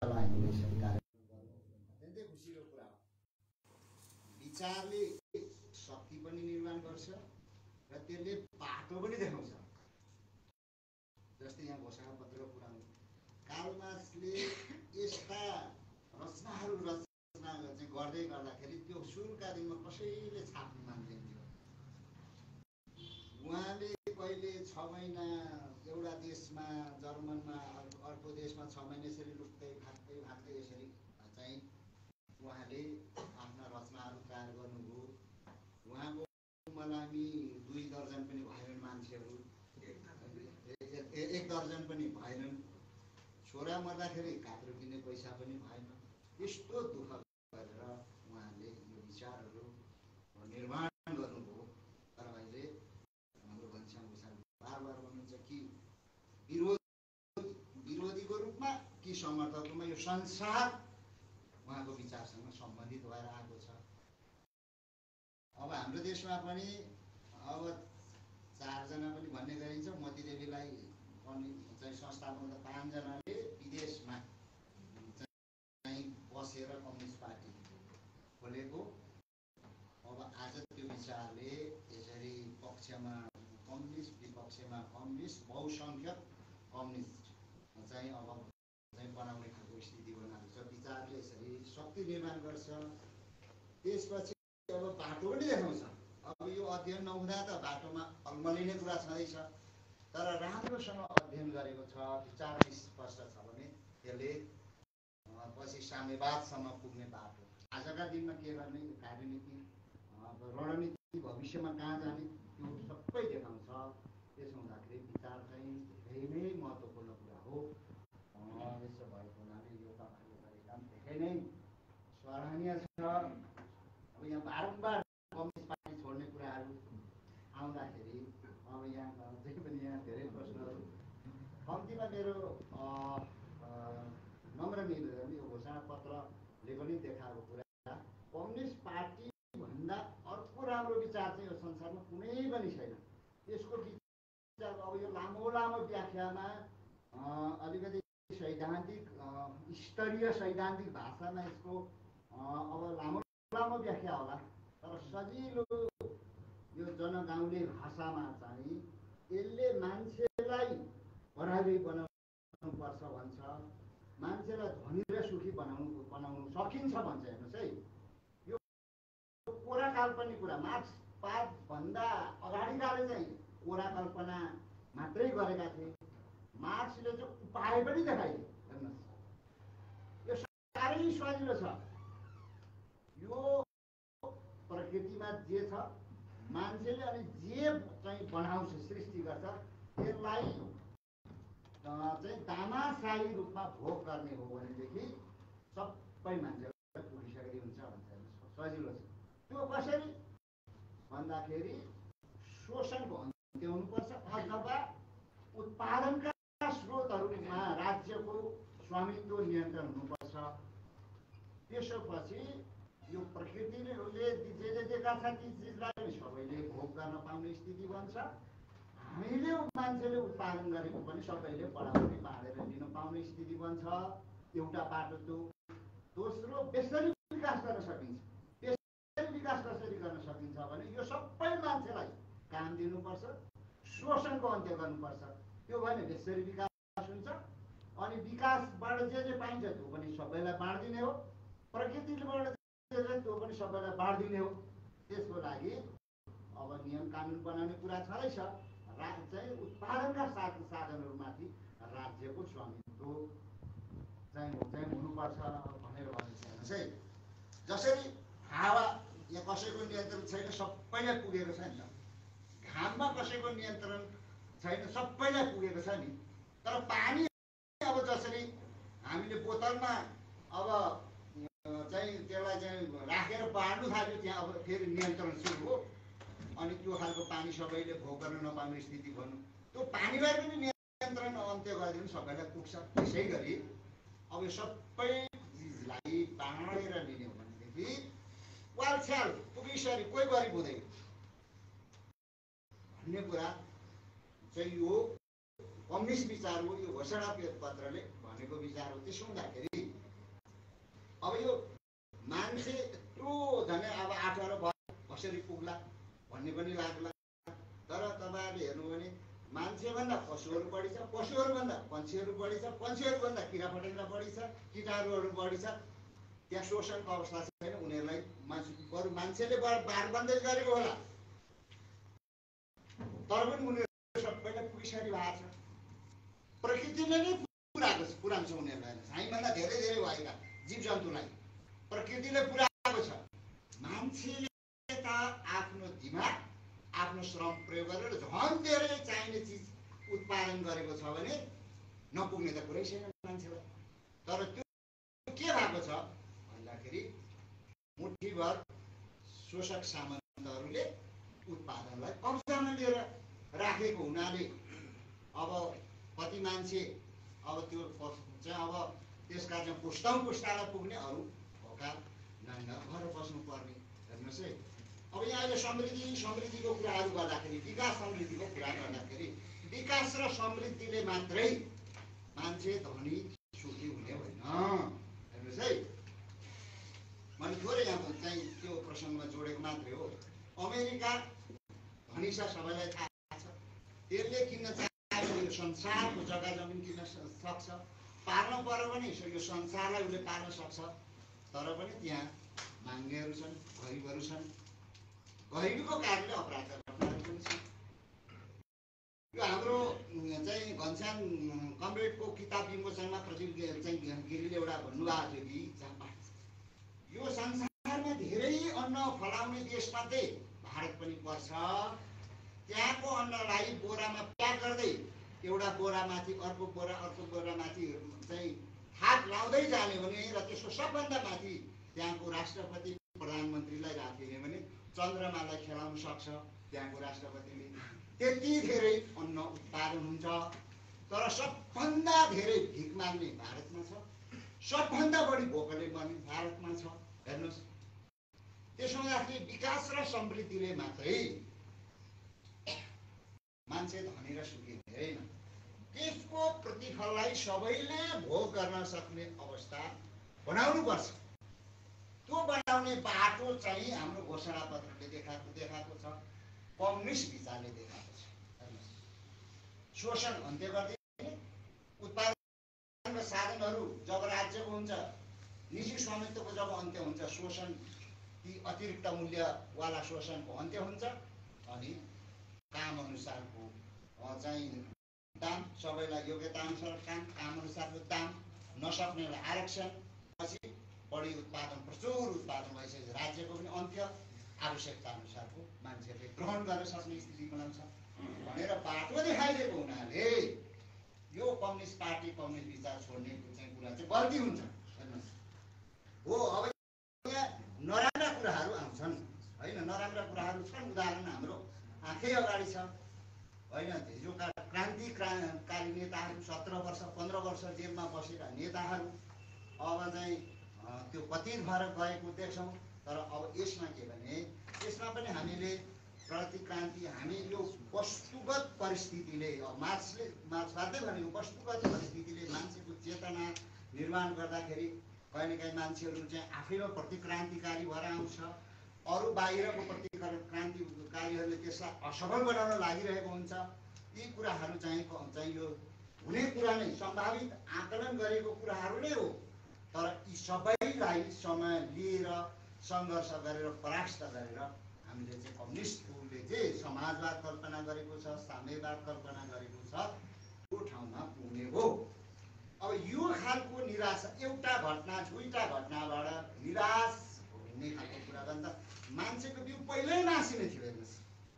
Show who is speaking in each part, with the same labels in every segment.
Speaker 1: हामीले यसरी कार्यक्रम गर्नु अत्यन्तै खुसीको कुरा हो। विचारले शक्ति पनि निर्माण गर्छ र त्यसले बाटो पनि देखाउँछ। जस्तै यहाँ घोषणापत्र पुऱ्याउनु कालमासले यस्ता रचनाहरू रचना चाहिँ गर्दै गर्दाखेरि त्यो सुरुका दिनमा कसैले छाप्नु मान्दैन थियो। उहाँले कहिले 6 महिना एउटा देशमा जर्मनमा अर्को देशमा 6 महिना यसरी लुक्दै भाग्दै भाग्दै यसरी चाहिँ उहाँले आफ्ना रचनाहरू तयार गर्नुभयो। उहाँको मलामी 2 दर्जन पनि भएनन् मान्छेहरू, 1 दर्जन पनि भएनन्। छोरा मर्दाखेरि कात्रो किन्ने पैसा पनि भएन। यस्तो दुःख गरेर उहाँले यो विचारहरू निर्माण गर्नुभयो। तर अहिले हाम्रो घनश्याम भुषाल बार बार भन्नुहुन्छ कि विरोधीको रूपमा कि समर्थकमा यो संसार उहाँको विचारसँग सम्बन्धित भएर आएको छ। अब हाम्रो देशमा पनि अब 4 जना पनि भन्ने गरिन्छ। मोती देवीलाई पनि चाहिँ संस्थापक 5 जनाले विदेशमा चाहिँ बसेर कम्युनिस्ट पार्टी खोलेको। अब आज त्यो विचारले यसरी पक्षमा कम्युनिस्ट विपक्षमा कम्युनिस्ट बहुसङ्ख्यक कम्युनिस्ट चाहिँ अब चाहिँ बनाउने खालको स्थिति बनाएको छ। विचारले यसरी शक्ति निर्माण गर्छ। त्यसपछि अब बाटो पनि देखाउँछ। अब यो अध्ययन नहुँदा त बाटोमा अल्मलिने कुरा छँदैछ। तर राम्रोसँग अध्ययन गरेको छ, विचार स्पष्ट छ भने त्यसले पछि साम्यवादसम्म पुग्ने बाटो। आजका दिनमा के गर्ने, कार्यनीति रणनीति भविष्यमा कहाँ जाने त्यो सबै देखाउँछ। त्यसो हुँदाखेरि विचार चाहिँ धेरै नै महत्त्वपूर्ण कुरा हो। यसो भएको हुनाले यो तपाईँले गरेको काम धेरै नै सराहनीय छ। अब यहाँ बारम्बार कम्युनिस्ट पार्टी छोड्ने कुराहरू आउँदाखेरि अब यहाँ चाहिँ पनि यहाँ धेरै प्रश्नहरू। कम्तीमा मेरो नम्र निवेदन यो घोषणापत्रले पनि देखाएको कुरा, कम्युनिस्ट पार्टी भन्दा अर्को राम्रो विचार चाहिँ यो संसारमा कुनै पनि छैन। यसको विचार अब यो लामो लामो व्याख्यामा अलिकति सैद्धान्तिक स्तरीय सैद्धान्तिक भाषामा यसको अब लामो लामो व्याख्या होला। तर सजिलो यो जनगाउँले भाषामा चाहिँ यसले मान्छेलाई प्रभावी बनाउनु पर्छ भन्छ, मान्छेलाई धनी र सुखी बनाउनु सकिन्छ भन्छ। हेर्नुहोस् है, यो कोरा काल्पनिक कुरा। मार्क्सवादभन्दा अगाडिकाले चाहिँ कोरा कल्पना मात्रै गरेका थिए। मार्क्सले चाहिँ उपाय पनि देखाइदिए। हेर्नुहोस्, यो साह्रै सजिलो छ। यो प्रकृतिमा जे छ मान्छेले अनि जे चाहिँ बनाउँछ, सृष्टि गर्छ, त्यसलाई चाहिँ तामाशाही रूपमा भोग गर्ने हो भनेदेखि सबै मान्छेलाई पुगिसकेको हुन्छ भन्छ। सजिलो छ। त्यो कसरी भन्दाखेरि शोषणको अन्त्य हुनुपर्छ अथवा उत्पादनका स्रोतहरूमा राज्यको स्वामित्व नियन्त्रण हुनुपर्छ। त्यसपछि यो प्रकृतिले जे दिएका छ ती चिजलाई सबैले भोग गर्न पाउने स्थिति बन्छ। हामीले मान्छेले उत्पादन गरेको पनि सबैले बढाउने बाँडेर लिन पाउने स्थिति बन्छ। एउटा बाटो त्यो। दोस्रो, बेसरी विकास गर्न सकिन्छ। बेसरी विकास कसरी गर्न सकिन्छ भने यो सबै मान्छेलाई काम दिनुपर्छ, शोषणको अन्त्य गर्नुपर्छ। त्यो भने बेसरी विकास हुन्छ। अनि विकासबाट जे पाइन्छ त्यो पनि सबैलाई बाँडिदिने हो। प्रकृतिबाट त्यो पनि सबैलाई बाँडिदिने हो। त्यसको लागि अब नियम कानुन बनाउने कुरा छँदैछ। चाहिँ उत्पादनका साधनहरूमाथि राज्यको स्वामित्व चाहिँ हुनुपर्छ भनेर भनेको छ। हेर्नुहोस् है, जसरी हावा यहाँ कसैको नियन्त्रण छैन, सबैलाई पुगेको छ नि त। घाममा कसैको नियन्त्रण छैन, सबैलाई पुगेको छ नि। तर पानी अब जसरी हामीले बोतलमा अब चाहिँ त्यसलाई चाहिँ राखेर बाँड्नु थाल्यो, त्यहाँ अब फेरि नियन्त्रण सुरु हो। अनि त्यो खालको पानी सबैले भोग गर्न नपाउने स्थिति भन्नु, त्यो पानीलाई पनि नियन्त्रण अन्त्य गरिदिनु सबैलाई पुग्छ। त्यसै गरी अब यो सबै चिजलाई बाँडेर लिने हो भनेदेखि वालछ्याल पुगिसरी कोही गरिब हुँदैन भन्ने कुरा चाहिँ यो कम्युनिस्ट विचार हो। यो घोषणा पत्रले भनेको विचार हो। त्यसो हुँदाखेरि अब यो मान्छे यत्रो झन् अब 18 भयो कसरी पुग्ला भन्ने पनि लाग्ला। तर तपाईँहरूले हेर्नु भने मान्छेभन्दा पशुहरू बढी छ, पशुहरूभन्दा पन्छीहरू बढी छ, पन्छीहरूभन्दा किरा फटेङ्ग्रा बढी छ, कीटाणुहरू बढी छ। त्यहाँ शोषणको अवस्था छैन उनीहरूलाई। बरु मान्छेले बारबन्दी गरेको होला तर पनि उनीहरू सबैलाई पुगिसरी भएको छ। प्रकृतिले नै पुरान्छ उनीहरूलाई। हामीभन्दा धेरै धेरै भएका जीव जन्तुलाई प्रकृतिले पुराएको छ। मान्छेले त आफ्नो दिमाग आफ्नो श्रम प्रयोग गरेर झन् धेरै चाहिने चिज उत्पादन गरेको छ भने नपुग्ने त कुरै छैन मान्छेलाई। तर त्यो के भएको छ भन्दाखेरि मुठीभर शोषक सामन्तहरूले उत्पादनलाई कब्जामा लिएर राखेको हुनाले अब कति मान्छे अब त्यो चाहिँ अब त्यसका चाहिँ पुस्तालाई पुग्ने अरू भोका नाङ्गा घर बस्नु पर्ने। हेर्नुहोस् है, अब यहाँ अहिले समृद्धिको कुराहरू गर्दाखेरि, विकास समृद्धिको कुरा गर्दाखेरि विकास र समृद्धिले मात्रै मान्छे धनी सुखी हुने होइन। हेर्नुहोस् है, मैले थोरै यहाँ चाहिँ त्यो प्रसङ्गमा जोडेको मात्रै हो। अमेरिका धनी छ, सबैलाई थाहा छ। त्यसले किन्न चाहेको यो संसारको जग्गा जमिन किन्न सक्छ, पाल्न पर्यो भने यो संसारलाई उसले पाल्न सक्छ। तर पनि त्यहाँ माग्नेहरू छन्, गरिबहरू छन्। गरिबीको कारणले अपराध घटनाहरू पनि छन्। यो हाम्रो चाहिँ घनश्याम कमरेडको किताब विमोचनमा प्रदीप चाहिँ गिरीले एउटा भन्नुभएको थियो कि यो संसारमा धेरै अन्न फलाउने देशमध्ये भारत पनि पर्छ। त्यहाँको अन्नलाई बोरामा प्याक गर्दै एउटा बोरामाथि अर्को बोरामाथि चाहिँ थाप लाउँदै जाने भने र त्यसको सबभन्दा माथि त्यहाँको राष्ट्रपति प्रधानमन्त्रीलाई राखिदिने भने चन्द्रमालाई खेलाउन सक्छ त्यहाँको राष्ट्रपतिले। त्यति धेरै अन्न उत्पादन हुन्छ। तर सबभन्दा धेरै भिख माग्ने भारतमा छ, सबभन्दा बढी भोकले मर्ने भारतमा छ। हेर्नुहोस्, त्यसो हुँदाखेरि विकास र समृद्धिले मात्रै मान्छे धनी र सुखी हुँदैन। त्यसको प्रतिफललाई सबैले भोग गर्न सक्ने अवस्था बनाउनुपर्छ। त्यो बनाउने बाटो चाहिँ हाम्रो घोषणापत्रले देखाएको छ, कम्युनिस्ट विचारले देखाएको छ। हेर्नुहोस्, शोषण अन्त्य गरिदिने, उत्पादन र साधनहरू जब राज्यको हुन्छ, निजी स्वामित्वको जब अन्त्य हुन्छ, शोषण ती अतिरिक्त मूल्यवाला शोषणको अन्त्य हुन्छ। अनि काम अनुसारको चाहिँ दाम, सबैलाई योग्यता अनुसार काम अनुसारको दाम, नसक्नेलाई आरक्षण, पछि बढी उत्पादन, प्रचुर उत्पादन भइसकेपछि राज्यको पनि अन्त्य, आवश्यकता अनुसारको मान्छेले ग्रहण गर्न सक्ने स्थिति बनाउँछ भनेर बाटो देखाइदिएको हुनाले यो कम्युनिस्ट पार्टी कम्युनिस्ट विचार छोड्ने चाहिँ कुरा चाहिँ गल्ती हुन्छ। हेर्नुहोस्, हो अब यहाँ नराम्रा कुराहरू आउँछन् होइन, नराम्रा कुराहरू छन्। उदाहरण हाम्रो आँखै अगाडि छ होइन, हिजोका क्रान्तिकारी नेताहरू 17 वर्ष 15 वर्ष जेलमा बसेका नेताहरू अब चाहिँ त्यो पतित भएर गएको देख्छौँ। तर अब यसमा के भने यसमा पनि हामीले प्रतिक्रान्ति, हामी यो वस्तुगत परिस्थितिले, मार्क्सवादले भनेको वस्तुगत परिस्थितिले मान्छेको चेतना निर्माण गर्दाखेरि कहीँ न कहीँ मान्छेहरू चाहिँ आफैमा प्रतिक्रान्तिकारी भएर आउँछ। अरू बाहिरको प्रतिक्रान्तिकारीहरूले त्यसलाई असफल बनाउन लागिरहेको हुन्छ। यी कुराहरू चाहिँ यो हुने कुरा नै, सम्भावित आकलन गरेको कुराहरू नै हो। तर यी सबैलाई समय लिएर सङ्घर्ष गरेर परास्त गरेर हामीले चाहिँ कम्युनिस्टहरूले चाहिँ समाजवाद कल्पना गरेको छ, साम्यवाद कल्पना गरेको छ, त्यो ठाउँमा पुग्ने हो। अब यो खालको निराशा, एउटा घटना दुईटा घटनाबाट निराश हुने खालको कुरा गर्दा मान्छेको बिउ पहिल्यै नासिने थियो। हेर्नुहोस्,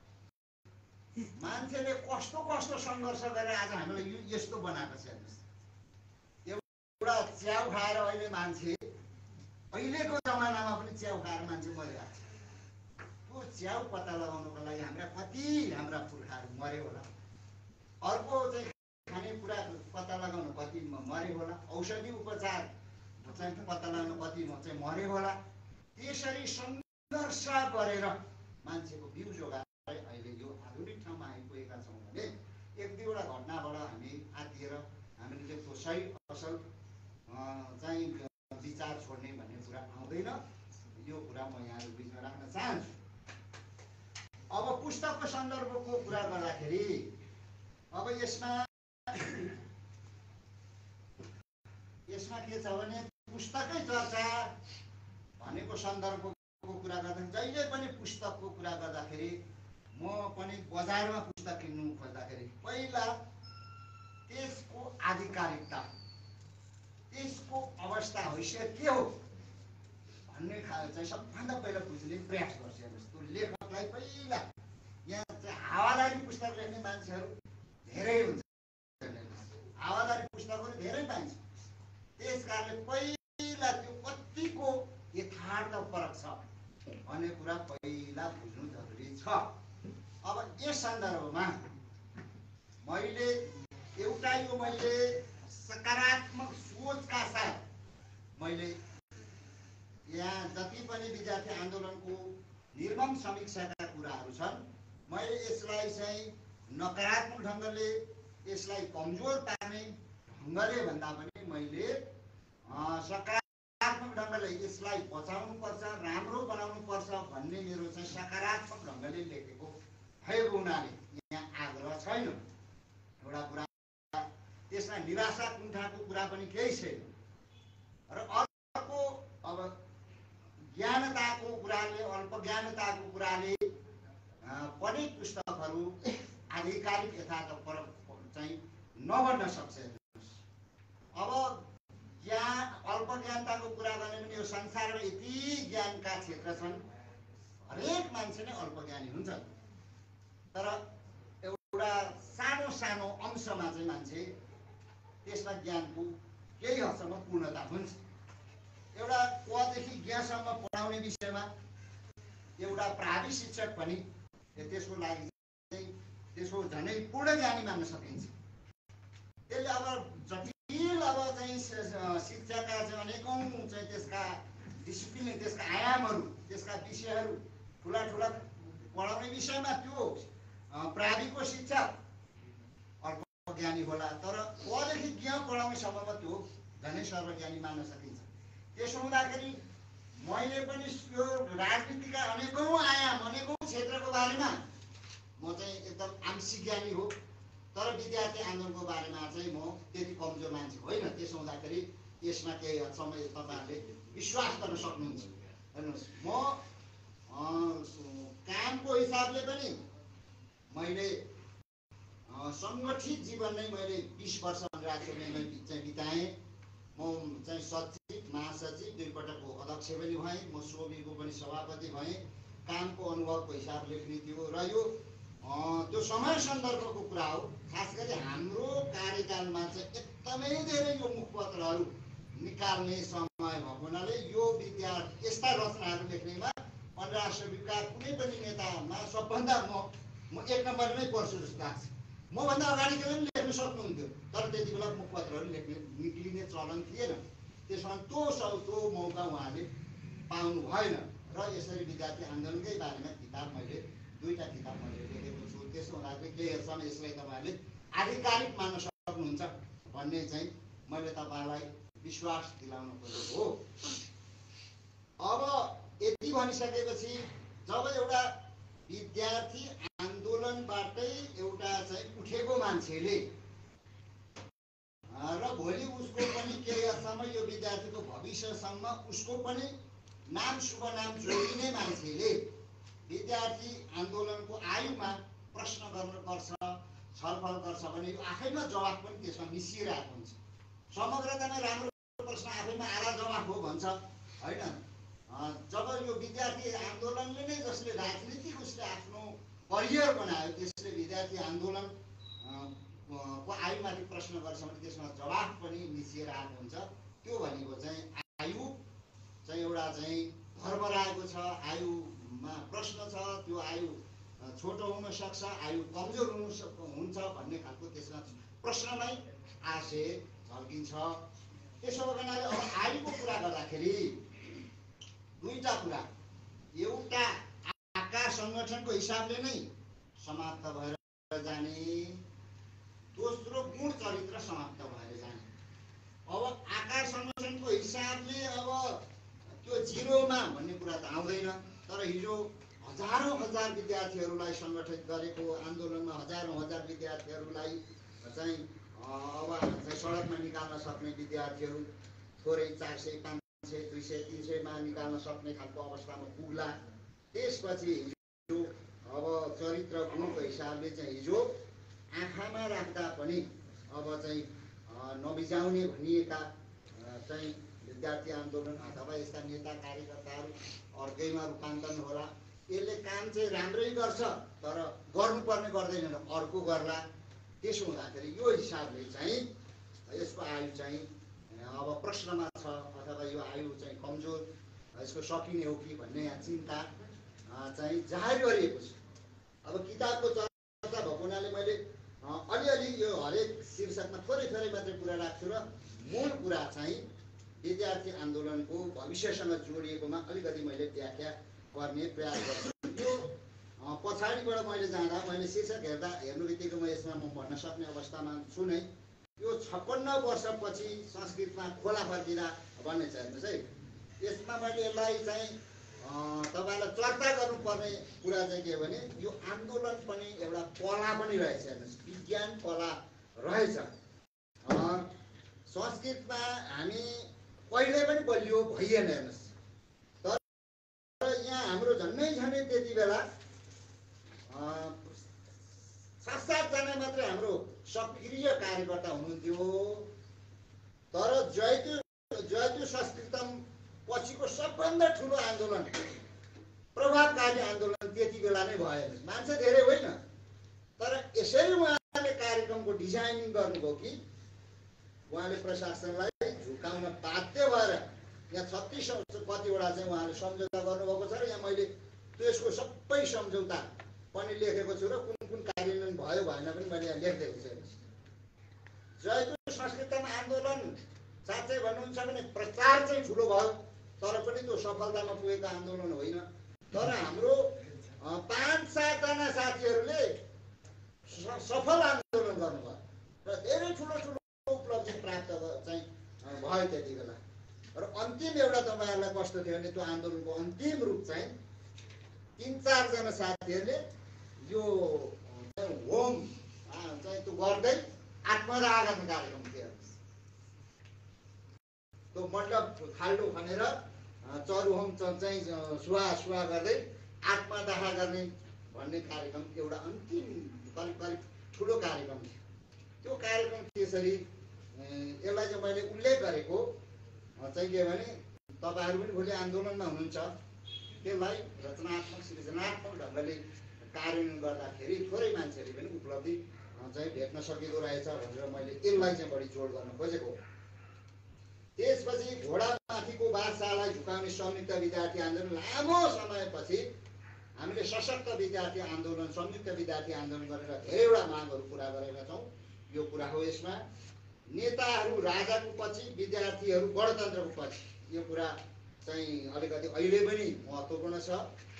Speaker 1: मान्छेले कस्तो कस्तो सङ्घर्ष गरेर आज हामीलाई यस्तो बनाएको छ। हेर्नुहोस्, एउटा च्याउ खाएर अहिले मान्छे, अहिलेको जमानामा पनि च्याउ खाएर मान्छे मरिरहेको छ। त्यो च्याउ पत्ता लगाउनको लागि हाम्रा पुर्खाहरू मर्यो होला। अर्को चाहिँ खानेकुरा पत्ता लगाउन कति मर्यो होला। औषधि उपचार चाहिँ पत्ता लगाउन कति चाहिँ मर्यो होला। त्यसरी सङ्घर्ष गरेर मान्छेको बिउ जोगाएर अहिले यो आधुनिक ठाउँमा आइपुगेका छौँ भने एक दुईवटा घटनाबाट हामी आत्तिएर हामीले त्यो सही असल चाहिँ विचार छोड्ने भन्ने सक्दैन। यो कुरा म यहाँहरु बिचमा राख्न चाहन्छु। अब पुस्तकको सन्दर्भको कुरा गर्दाखेरि अब यसमा के छ भने पुस्तकै चर्चा भनेको सन्दर्भको कुरा गर्दा जहिले पनि पुस्तकको कुरा गर्दाखेरि म पनि बजारमा पुस्तक किन्नु खोज्दाखेरि पहिला त्यसको आधिकारिकता, त्यसको अवस्था हैसियत के हो भन्ने खाले चाहिँ सबभन्दा पहिला बुझ्ने प्रयास गर्छु। हेर्नुहोस्, त्यो लेखकलाई पहिला यहाँ चाहिँ हावादारी पुस्तक लेख्ने मान्छेहरू धेरै हुन्छ, हावादारी पुस्तकहरू धेरै पाइन्छ। त्यस कारणले पहिला त्यो कतिको यथार्थ परक छ भन्ने कुरा पहिला बुझ्नु जरुरी छ। अब यस सन्दर्भमा मैले सकारात्मक सोचका साथ मैले यहाँ जति पनि विद्यार्थी आन्दोलनको निर्मम समीक्षाका कुराहरू छन्, मैले यसलाई चाहिँ नकारात्मक ढङ्गले, यसलाई कमजोर पार्ने ढङ्गले भन्दा पनि मैले सकारात्मक ढङ्गले यसलाई बचाउनु पर्छ, राम्रो बनाउनु पर्छ भन्ने मेरो चाहिँ सकारात्मक ढङ्गले लेखेको भएको हुनाले यहाँ आग्रह छैन। एउटा कुरा त्यसमा निराशा कुण्ठाको कुरा पनि केही छैन। र अर्को अब ज्ञानताको कुराले, अल्पज्ञानताको कुराले पनि पुस्तकहरू आधिकारिक यथार्थपरक चाहिँ नबन्न सक्छ। अब ज्ञान अल्पज्ञानताको कुरा गर्ने पनि यो संसारमा यति ज्ञानका क्षेत्र छन्, हरेक मान्छे नै अल्पज्ञानी हुन्छ। तर एउटा सानो सानो अंशमा चाहिँ मान्छे त्यसमा ज्ञानको केही हदसम्म पूर्णता हुन्छ। एउटा कदेखि ज्ञसम्म पढाउने विषयमा एउटा प्रावि शिक्षक पनि त्यसको लागि चाहिँ त्यसको झनै पूर्ण ज्ञानी मान्न सकिन्छ। त्यसले अब जटिल अब चाहिँ शिक्षाका चाहिँ अनेकौं चाहिँ त्यसका डिसिप्लिन, त्यसका आयामहरू, त्यसका विषयहरू ठुला ठुला पढाउने विषयमा त्यो प्राविको शिक्षक अल्पज्ञानी होला, तर कदेखि ज्ञ पढाउने सम्ममा त्यो झनै सर्वज्ञानी मान्न सकिन्छ। त्यसो हुँदाखेरि मैले पनि यो राजनीतिका अनेकौं आयाम, अनेकौं क्षेत्रको बारेमा म चाहिँ एकदम आंशिक ज्ञानी हो, तर विद्यार्थी आन्दोलनको बारेमा चाहिँ म त्यति कमजोर मान्छे होइन। त्यसो हुँदाखेरि यसमा केही हदसम्म तपाईहरुले विश्वास गर्न सक्नुहुन्छ। हेर्नुहोस्, म कामको हिसाबले पनि मैले संगठित जीवन नै मैले 20 वर्ष राज्यसभामा चाहिँ बिताएँ। म चाहिँ सचिव, महासचिव, 2 पटकको अध्यक्ष पनि भएँ, म सोभिको पनि सभापति भएँ। कामको अनुभवको हिसाबले पनि थियो र यो त्यो समय सन्दर्भको कुरा हो। खास गरी हाम्रो कार्यकालमा चाहिँ एकदमै धेरै यो मुखपत्रहरू निकाल्ने समय भएको हुनाले यो विद्यार्थी यस्ता रचनाहरू लेख्नेमा अन्तर्राष्ट्रियका कुनै पनि नेतामा सबभन्दा म 1 नम्बरमै पर्छु जस्तो लाग्छ। मभन्दा अगाडि पनि लेख्न सक्नुहुन्थ्यो, तर त्यति बेला मुखपत्रहरू निक्लिने चलन थिएन। त्यसमा त्यो मौका उहाँले पाउनु भएन र यसरी विद्यार्थी आन्दोलनकै बारेमा किताब मैले 2टा किताब मैले लेखेको छु। त्यसो हुँदाखेरि केही हदसम्म यसलाई तपाईँहरूले आधिकारिक मान्न सक्नुहुन्छ भन्ने चाहिँ मैले तपाईँलाई विश्वास दिलाउन खोजेको हो। अब यति भनिसकेपछि जब एउटा विद्यार्थी आन्दोलनबाटै एउटा चाहिँ उठेको मान्छेले र भोलि उसको पनि केही हदसम्म यो विद्यार्थीको भविष्यसम्म उसको पनि नाम शुभ नाम जोडिने मान्छेले विद्यार्थी आन्दोलनको आयुमा प्रश्न गर्नुपर्छ, छलफल गर्छ भने यो आफैमा जवाफ पनि त्यसमा मिसिरहेको हुन्छ। समग्रतामा राम्रो प्रश्न आफैमा आधा जवाफ हो भन्छ हैन। जब यो विद्यार्थी आन्दोलनले नै जसले राजनीतिक उसले आफ्नो करियर बनायो, त्यसले विद्यार्थी आन्दोलन को आयुमाथि प्रश्न गर्छ भने त्यसमा जवाफ पनि मिसिएर आएको हुन्छ। त्यो भनेको चाहिँ आयु चाहिँ एउटा चाहिँ भरभराएको छ, आयुमा प्रश्न छ, त्यो आयु छोटो हुन सक्छ, आयु कमजोर हुन्छ भन्ने खालको त्यसमा प्रश्नमै आशय झल्किन्छ। त्यसो हुनाले अब आयुको कुरा गर्दाखेरि 2टा कुरा, एउटा आकार संगठनको हिसाबले नै समाप्त भएर जाने, दोस्रो गुण चरित्र समाप्त भएर जाने। अब आकार संगठनको हिसाबले अब त्यो जिरोमा भन्ने कुरा त आउँदैन। तर हिजो हजारौँ हजार विद्यार्थीहरूलाई सङ्गठित गरेको आन्दोलनमा हजारौँ हजार विद्यार्थीहरूलाई चाहिँ अब चाहिँ सडकमा निकाल्न सक्ने विद्यार्थीहरू थोरै 400, 500, 200, 300मा निकाल्न सक्ने खालको अवस्थामा पुग्ला। त्यसपछि हिजो अब चरित्र गुणको हिसाबले चाहिँ हिजो आँखामा राख्दा पनि अब चाहिँ नबिजाउने भनिएका चाहिँ विद्यार्थी आन्दोलन अथवा यस्ता नेता कार्यकर्ताहरू अर्कैमा रूपान्तरण होला। यसले काम चाहिँ राम्रै गर्छ तर गर्नुपर्ने गर्दैन, अर्को गर्ला। त्यसो हुँदाखेरि यो हिसाबले चाहिँ यसको आयु चाहिँ अब प्रश्नमा छ अथवा यो आयु चाहिँ कमजोर, यसको सकिने हो कि भन्ने यहाँ चिन्ता चाहिँ जाहेर गरिएको छ। अब किताबको चर्चा भएको हुनाले मैले अलिअलि यो हरेक शीर्षकमा थोरै थोरै मात्रै कुरा राख्छु र मूल कुरा चाहिँ विद्यार्थी आन्दोलनको भविष्यसँग जोडिएकोमा अलिकति मैले व्याख्या गर्ने प्रयास गर्छु। यो पछाडिबाट मैले जाँदा मैले शीर्षक हेर्नु बित्तिकै म यसमा म भन्न सक्ने अवस्थामा छु नै। यो 56 वर्षपछि संस्कृतमा खोला फर्किँदा भन्ने छ। हेर्नुहोस् है, यसमा मैले यसलाई चाहिँ तपाईँलाई चर्चा गर्नुपर्ने कुरा चाहिँ के भने यो आन्दोलन पनि एउटा कला पनि रहेछ। हेर्नुहोस्, विज्ञान कला रहेछ। संस्कृतमा हामी कहिले पनि बलियो भइएन। हेर्नुहोस्, तर यहाँ हाम्रो झन्डै त्यति बेला 7-7 जना मात्रै हाम्रो सक्रिय कार्यकर्ता हुनुहुन्थ्यो। तर जयतु संस्कृतम पछिको सबभन्दा ठुलो आन्दोलन, प्रभावकारी आन्दोलन त्यति बेला नै भयो। मान्छे धेरै होइन, तर यसरी उहाँले कार्यक्रमको डिजाइनिङ गर्नुभयो कि उहाँले प्रशासनलाई झुकाउन बाध्य भएर यहाँ 36 कतिवटा चाहिँ उहाँले सम्झौता गर्नुभएको छ र यहाँ मैले त्यसको सबै सम्झौता पनि लेखेको छु र कुन कार्यान्वयन भयो भएन पनि मैले यहाँ लेखिदिएको छु। जयतु संस्कृतम आन्दोलन साँच्चै भन्नुहुन्छ भने प्रचार चाहिँ ठुलो भयो, तर पनि त्यो सफलतामा पुगेको आन्दोलन होइन। तर हाम्रो 5-7 जना साथीहरूले सफल आन्दोलन गर्नुभयो र धेरै ठुलो उपलब्धि प्राप्त चाहिँ भयो त्यति बेला। र अन्तिम एउटा तपाईँहरूलाई कस्तो थियो भने त्यो आन्दोलनको अन्तिम रूप चाहिँ 3-4 जना साथीहरूले यो होम चाहिँ त्यो गर्दै आत्मदाह गर्ने कार्यक्रम थियो। त्यो मण्डप खाल्डो खनेर चरु होम चाहिँ सुहा गर्दै आत्मदाह गर्ने भन्ने कार्यक्रम एउटा अन्तिम करिब ठुलो कार्यक्रम थियो। त्यो कार्यक्रम त्यसरी यसलाई चाहिँ मैले उल्लेख गरेको चाहिँ के भने तपाईँहरू पनि भोलि आन्दोलनमा हुनुहुन्छ, त्यसलाई रचनात्मक सृजनात्मक ढङ्गले कार्यान्वयन गर्दाखेरि थोरै मान्छेहरूले पनि उपलब्धि चाहिँ भेट्न सकेको रहेछ भनेर मैले यसलाई चाहिँ बढी जोड गर्न खोजेको। त्यसपछि घोडामाथिको बादशाहलाई झुकाउने संयुक्त विद्यार्थी आन्दोलन, लामो समयपछि हामीले सशक्त विद्यार्थी आन्दोलन, संयुक्त विद्यार्थी आन्दोलन गरेर धेरैवटा मागहरू पुरा गरेका छौँ। यो कुरा हो। यसमा नेताहरू राजाको पछि, विद्यार्थीहरू गणतन्त्रको पछि, यो कुरा चाहिँ अलिकति अहिले पनि महत्त्वपूर्ण छ।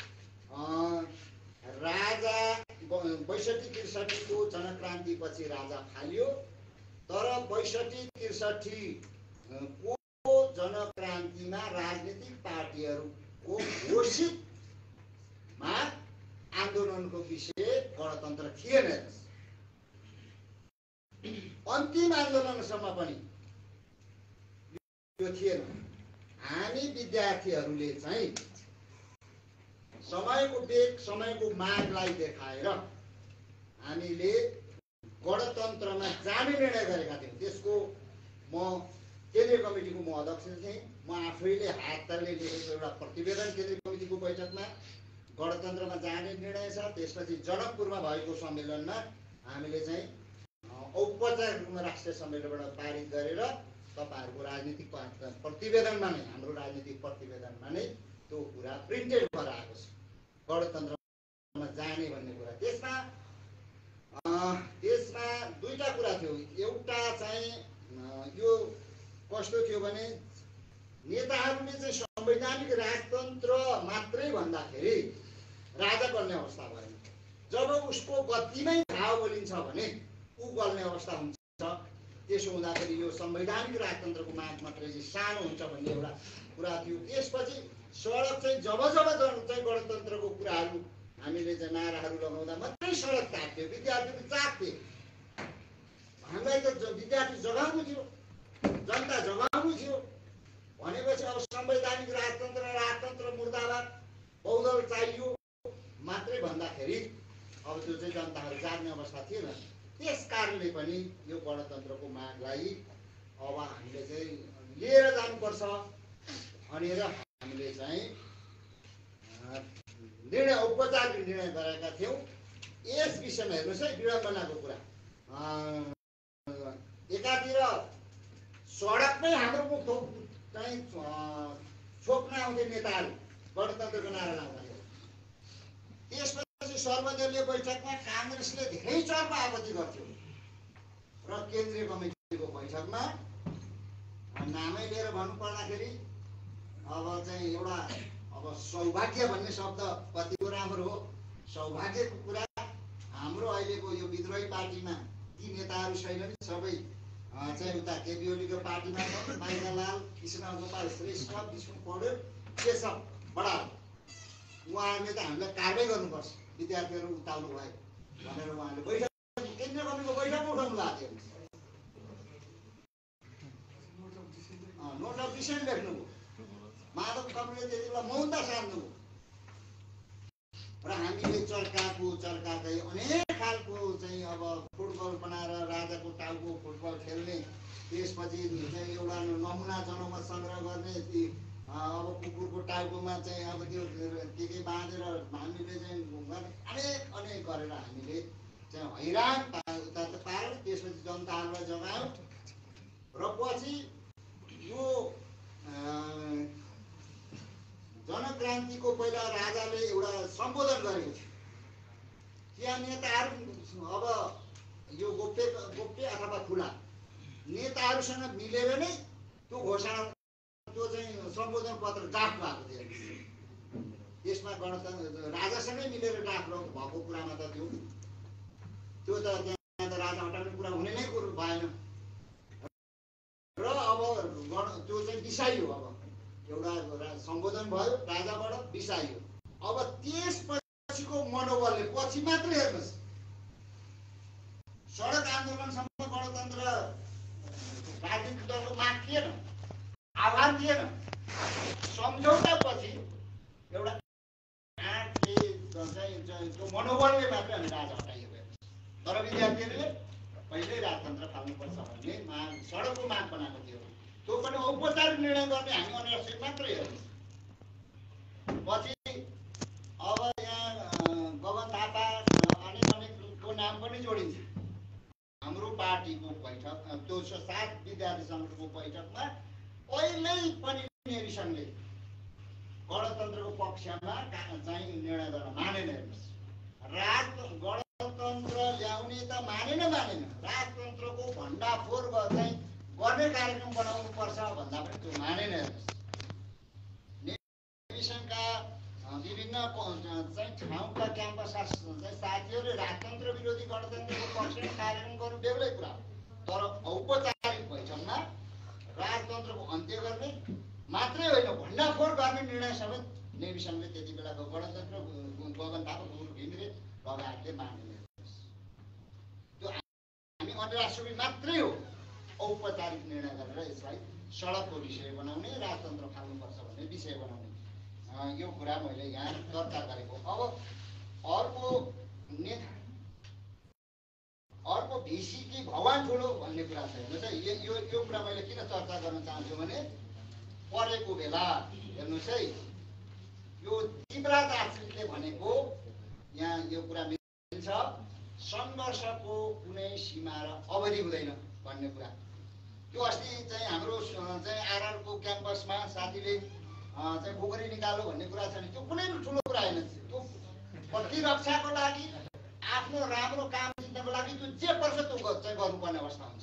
Speaker 1: राजा 62-63 को जनक्रान्ति पछि राजा फालियो, तर 62-63 को जनक्रान्तिमा राजनीतिक पार्टीहरूको घोषित माग आन्दोलनको विषय गणतन्त्र थिएन। अन्तिम आन्दोलनसम्म पनि यो थिएन। हामी विद्यार्थीहरूले चाहिँ समयको वेग, समयको मागलाई देखाएर हामीले गणतन्त्रमा जाने निर्णय गरेका थियौँ। त्यसको म केन्द्रीय कमिटीको म अध्यक्ष थिएँ। म आफैले हातले लेखेको एउटा प्रतिवेदन केन्द्रीय कमिटीको बैठकमा गणतन्त्रमा जाने निर्णय छ। त्यसपछि जनकपुरमा भएको सम्मेलनमा हामीले चाहिँ औपचारिक रूपमा राष्ट्रिय सम्मेलनबाट पारित गरेर तपाईँहरूको राजनीतिक प्रतिवेदनमा नै, हाम्रो राजनीतिक प्रतिवेदनमा नै त्यो कुरा प्रिन्टेड भएर आएको छ, गणतन्त्रमा जाने भन्ने कुरा। त्यसमा दुईटा कुरा थियो। एउटा चाहिँ यो कस्तो थियो भने नेताहरूले चाहिँ संवैधानिक राजतन्त्र मात्रै भन्दाखेरि राजा बन्ने अवस्था भएन। जब उसको गतिमै घाउ बोलिन्छ भने ऊ गल्ने अवस्था हुन्छ। त्यसो हुँदाखेरि यो संवैधानिक राजतन्त्रको माग मात्रै चाहिँ सानो हुन्छ भन्ने एउटा कुरा थियो। त्यसपछि सडक चाहिँ जब चाहिँ गणतन्त्रको कुराहरू हामीले चाहिँ नाराहरू लगाउँदा मात्रै सडक तात्थ्यो, विद्यार्थीहरू चाख्थे। हामीलाई त विद्यार्थी जगाउनु थियो, जनता जगाउनु थियो भनेपछि अब संवैधानिक राजतन्त्र मुर्दाबाद बहुदल चाहियो मात्रै भन्दाखेरि अब त्यो चाहिँ जनताहरू जाग्ने अवस्था थिएन। त्यस कारणले पनि यो गणतन्त्रको मागलाई अब हामीले चाहिँ लिएर जानुपर्छ भनेर हामीले चाहिँ निर्णय, औपचारिक निर्णय गरेका थियौँ। यस विषयमा हेर्नुहोस् है, विडम्बनाको कुरा। एकातिर सडकमै हाम्रो मुख चाहिँ छोप्न आउँथे नेताहरू गणतन्त्रको नारा लाउँदाखेरि। त्यसपछि सर्वदलीय बैठकमा काङ्ग्रेसले धेरै चर्को आपत्ति गर्थ्यो र केन्द्रीय कमिटीको बैठकमा नामै लिएर भन्नु पर्दाखेरि अब चाहिँ एउटा अब सौभाग्य भन्ने शब्द कतिको राम्रो हो। सौभाग्यको कुरा हाम्रो अहिलेको यो विद्रोही पार्टीमा ती नेताहरू छैनन्, सबै चाहिँ उता केपी ओलीको पार्टीमा माइकालाल, कृष्ण गोपाल श्रेष्ठ, विष्णु पौडेल, केशव बडाल, उहाँहरूले त हामीलाई कारवाही गर्नुपर्छ, विद्यार्थीहरू उताउनु भयो भनेर उहाँले बैठक, केन्द्रीय कमिटीको बैठकमा उठाउनु भएको थियो। नोट अफ डिसेन्ट लेख्नुभयो। माधव कमिटीले त्यति बेला मौनता सार्नुभयो र हामीले चर्काकै अनेक खालको चाहिँ अब फुटबल बनाएर राजाको टाउको फुटबल खेल्ने, त्यसपछि चाहिँ एउटा नमुना जनमत सङ्ग्रह गर्ने, अब कुकुरको टाउकोमा चाहिँ अब त्यो के बाँधेर हामीले चाहिँ अनेक गरेर हामीले चाहिँ हैरान उता त पार्यो। त्यसपछि जनताहरूलाई जगायो र पछि यो जनक्रान्तिको पहिला राजाले एउटा सम्बोधन गरेको थियो। त्यहाँ नेताहरू अब यो गोप्य अथवा खुला नेताहरूसँग मिलेर नै त्यो घोषणा, त्यो चाहिँ सम्बोधन पत्र ड्राफ्ट भएको थियो। त्यसमा गणतन्त्र राजासँगै मिलेर ड्राफ्ट भएको कुरामा त त्यो त त्यहाँ त राजा हटाउने कुरा हुने नै कुरो भएन र अब त्यो चाहिँ बिसाइयो। अब एउटा सम्बोधन भयो राजाबाट, बिसाइयो। अब त्यसपछिको मनोबलले पछि मात्र हेर्नुहोस्, सडक आन्दोलनसम्म गणतन्त्र राजनीतिक दलको माग थिएन, आह्वान थिएन। सम्झौतापछि एउटा त्यो मनोबलले मात्रै हामी राजा हटाइयो। तर विद्यार्थीहरूले पहिल्यै राजतन्त्र फाल्नुपर्छ भन्ने माग, सडकको माग बनाएको थियो। त्यो पनि औपचारिक निर्णय गर्ने हामी अनिवार्य मात्रै हेर्नु। पछि अब यहाँ गगन थापा अनेकको नाम पनि जोडिन्छ। हाम्रो पार्टीको बैठक, त्यो 7 विद्यार्थी सङ्गठनको बैठकमा पहिल्यै पनि नेविसनले गणतन्त्रको पक्षमा चाहिँ निर्णय गर्न मानेन। हेर्नुहोस्, गणतन्त्र ल्याउने त मानेन, राजतन्त्रको भण्डाफोर चाहिँ गर्ने कार्यक्रम बनाउनु पर्छ भन्दा पनि त्यो मानेन। हेर्नुहोस्, नेविसनका विभिन्न चाहिँ ठाउँका क्याम्पस साथीहरूले राजतन्त्र विरोधी गणतन्त्रको पक्षमा कार्यक्रम गर्नु बेग्लै कुरा हो। तर औपचारिक बैठकमा राजतन्त्रको अन्त्य गर्ने मात्रै होइन, भण्डाफोर गर्ने निर्णय समेत नेविसनले त्यति बेलाको गणतन्त्र गगन थापा, गुरु घिमिरे लगायतले मानेन। त्यो हामी अन्तर्राष्ट्रिय मात्रै हो औपचारिक निर्णय गरेर यसलाई सडकको विषय बनाउने, राजतन्त्र फाल्नुपर्छ भन्ने विषय बनाउने, यो कुरा मैले यहाँ चर्चा गरेको। अब अर्को भिसी कि भगवान ठुलो भन्ने कुरा छ। हेर्नुहोस् है, यो कुरा मैले किन चर्चा गर्न चाहन्छु भने परेको बेला हेर्नुहोस् है, यो शिवराज आश्रितले भनेको यहाँ यो कुरा मिल्छ, सङ्घर्षको कुनै सीमा र अवधि हुँदैन भन्ने कुरा। त्यो अस्ति चाहिँ हाम्रो चाहिँ आरआरको क्याम्पसमा साथीले चाहिँ पोखरी निकालो भन्ने कुरा छ नि, त्यो कुनै पनि ठुलो कुरा होइन। त्यो प्रतिरक्षाको लागि, आफ्नो राम्रो काम जित्नको लागि त्यो जे पर्छ त्यो चाहिँ गर्नुपर्ने अवस्था हुन्छ।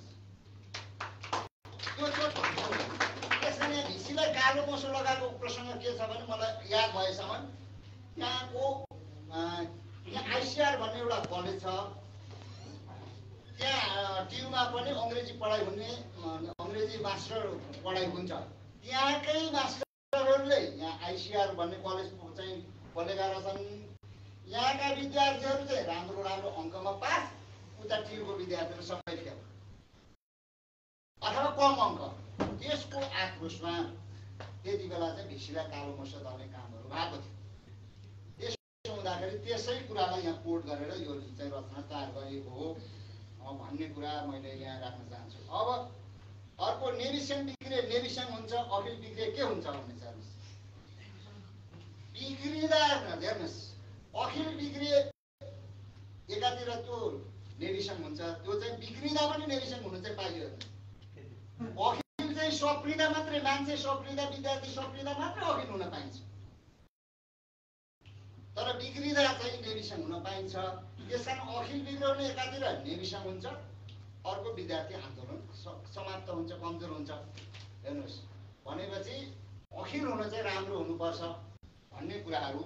Speaker 1: त्यो त्यसैले भिसीलाई कालो मोसो लगाएको प्रसङ्ग के छ भने मलाई याद भएसम्म त्यहाँको आइसिआर भन्ने एउटा कलेज छ, त्यहाँ टियुमा पनि अङ्ग्रेजी पढाइ हुने, अङ्ग्रेजी मास्टर पढाइ हुन्छ। त्यहाँकै मास्टरहरूले यहाँ आइसिआर भन्ने कलेज चाहिँ पढेका रहेछन्। यहाँका विद्यार्थीहरू चाहिँ राम्रो राम्रो अङ्कमा पास, उता टियुको विद्यार्थीहरू सबै फेल अथवा कम अङ्क। त्यसको आक्रोशमा त्यति बेला चाहिँ भिसीलाई कालो मोसो दल्ने कामहरू भएको थियो। त्यसो हुँदाखेरि त्यसै कुरालाई यहाँ कोट गरेर यो चाहिँ रचना तयार गरिएको हो भन्ने कुरा मैले यहाँ राख्न चाहन्छु। अब अर्को नेभिसन बिग्रे नेभिसन हुन्छ, अखिल बिग्रे के हुन्छ भन्ने छ। बिग्रिँदा हेर्नुहोस्, अखिल बिग्रिए एकातिर त्यो नेभिसन हुन्छ, त्यो चाहिँ बिग्रिँदा पनि नेभिसन हुनु चाहिँ पाइयो। अखिल चाहिँ सप्रिँदा मात्रै, मान्छे सप्रिँदा, विद्यार्थी सप्रिँदा मात्रै अखिल हुन पाइन्छ, तर बिग्रिँदा चाहिँ नेभिसन हुन पाइन्छ। त्यस कारण अखिल बिग्राउने एकातिर नेभिसन हुन्छ, अर्को विद्यार्थी आन्दोलन समाप्त हुन्छ, कमजोर हुन्छ। हेर्नुहोस्, भनेपछि अखिल हुन चाहिँ राम्रो हुनुपर्छ भन्ने कुराहरू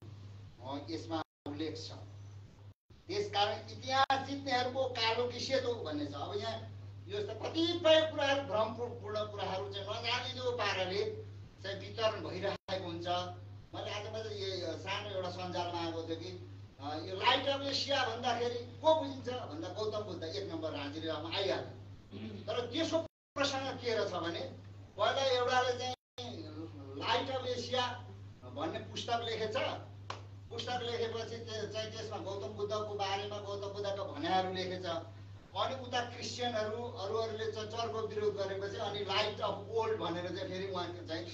Speaker 1: यसमा उल्लेख छ। त्यसकारण इतिहास जित्नेहरूको कालो कि सेतो भन्ने छ। अब यहाँ यो यस्ता कतिपय कुराहरू भ्रमपूर्ण कुराहरू चाहिँ नजानिदो पाराले चाहिँ वितरण भइरहेको हुन्छ। मैले आज मात्रै सानो एउटा सञ्जालमा आएको थियो कि यो लाइट अफ एसिया भन्दाखेरि को बुझिन्छ भन्दा गौतम बुद्ध 1 नम्बर हाजिरामा आइहाल्यो। तर त्यसको प्रसङ्ग के रहेछ भने पहिला एउटाले चाहिँ लाइट अफ एसिया भन्ने पुस्तक लेखेछ। पुस्तक लेखेपछि चाहिँ त्यसमा गौतम बुद्धको बारेमा गौतम बुद्धका भनाइहरू लेखेछ। अनि उता क्रिस्चियनहरू अरूहरूले चाहिँ चर्को विरोध गरेपछि अनि लाइट अफ ओल्ड भनेर चाहिँ फेरि उहाँको चाहिँ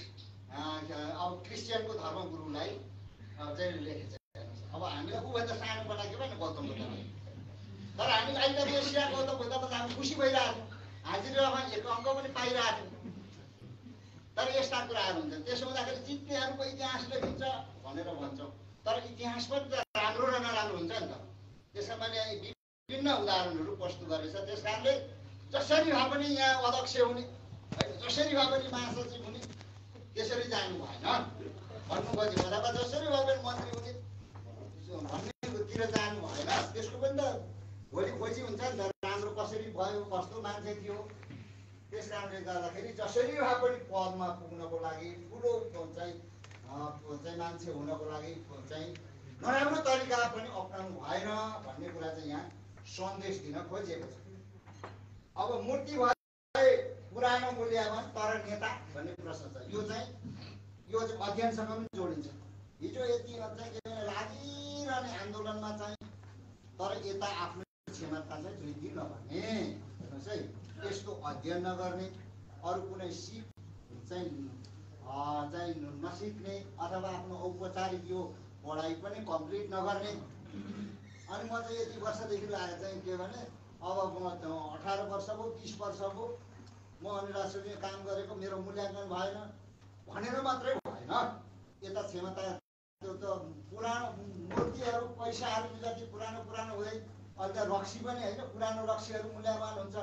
Speaker 1: अब क्रिस्चियनको धर्मगुरुलाई चाहिँ लेखेछ। अब हामीलाई ऊभन्दा सानो बनाएको भएन गौतम बुद्धलाई, तर हामी लाइट अफ एसिया गौतम बुद्धमा त हामी खुसी भइरहेको थियौँ, हाजिरामा 1 अङ्क पनि पाइरहेको थियौँ। तर यस्ता कुराहरू हुन्छन्। त्यसो हुँदाखेरि जित्नेहरूको इतिहास लेखिन्छ भनेर भन्छौँ, तर इतिहास पनि त राम्रो र नराम्रो हुन्छ नि त। त्यसमा मैले विभिन्न उदाहरणहरू प्रस्तुत गरेछ। त्यस कारणले जसरी भए पनि यहाँ अध्यक्ष हुने, जसरी भए पनि महासचिव हुने, त्यसरी जानु भएन भन्नु खोज्यो। अथवा जसरी भए पनि मन्त्री हुने भन्नेतिर जानु भएन। त्यसको पनि त भोलि खोजी हुन्छ नि त, राम्रो कसरी भयो, कस्तो मान्छे थियो। त्यस कारणले गर्दाखेरि जसरी भए पनि पदमा पुग्नको लागि, ठुलो चाहिँ मान्छे हुनको लागि चाहिँ नराम्रो तरिका पनि अप्नाउनु भएन भन्ने कुरा चाहिँ यहाँ सन्देश दिन खोजिएको छ। अब मूर्ति भए पुरानो मूल्यावान तर नेता भन्ने प्रश्न छ। यो चाहिँ अध्ययनसँग पनि जोडिन्छ। हिजो यति चाहिँ के लागिरहने आन्दोलनमा चाहिँ तर यता आफ्नो क्षमता चाहिँ वृद्धि नगर्ने, हेर्नुहोस् है, यस्तो अध्ययन नगर्ने, अरू कुनै सिप चाहिँ नसिक्ने अथवा आफ्नो औपचारिक यो पढाइ पनि कम्प्लिट नगर्ने। अनि म चाहिँ यति वर्षदेखि लागेको चाहिँ के भने अब म 18 वर्ष भयो, 30 वर्ष भयो, म अनिराश्रय काम गरेको, मेरो मूल्याङ्कन भएन भनेर मात्रै भएन। यता क्षमता त्यो त पुरानो मूर्तिहरू पैसाहरू जति पुरानो हुँदै अहिले त रक्सी पनि होइन, पुरानो रक्सीहरू मूल्यवान हुन्छ।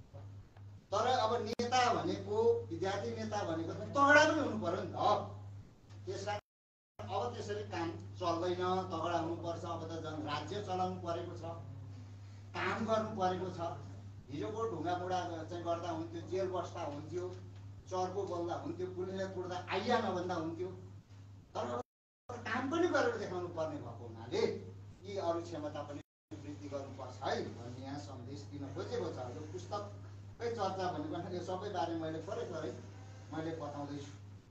Speaker 1: तर अब नेता भनेको, विद्यार्थी नेता भनेको त तगडा पनि हुनु पर्यो नि त। त्यसलाई अब त्यसरी काम चल्दैन, तगडा हुनुपर्छ। अब त झन् राज्य चलाउनु परेको छ, काम गर्नु परेको छ। हिजोको ढुङ्गामुढा चाहिँ गर्दा हुन्थ्यो, जेल बस्दा हुन्थ्यो, चर्को बोल्दा हुन्थ्यो, पुलिसले कुट्दा आइया नभन्दा हुन्थ्यो। तर काम पनि गरेर देखाउनु पर्ने भएको हुनाले यी अरू क्षमता पनि वृद्धि गर्नुपर्छ है भन्ने यहाँ सन्देश दिन खोजेको छ। यो पुस्तककै चर्चा भनेको यो सबै बारे मैले थोरै मैले बताउँदैछु।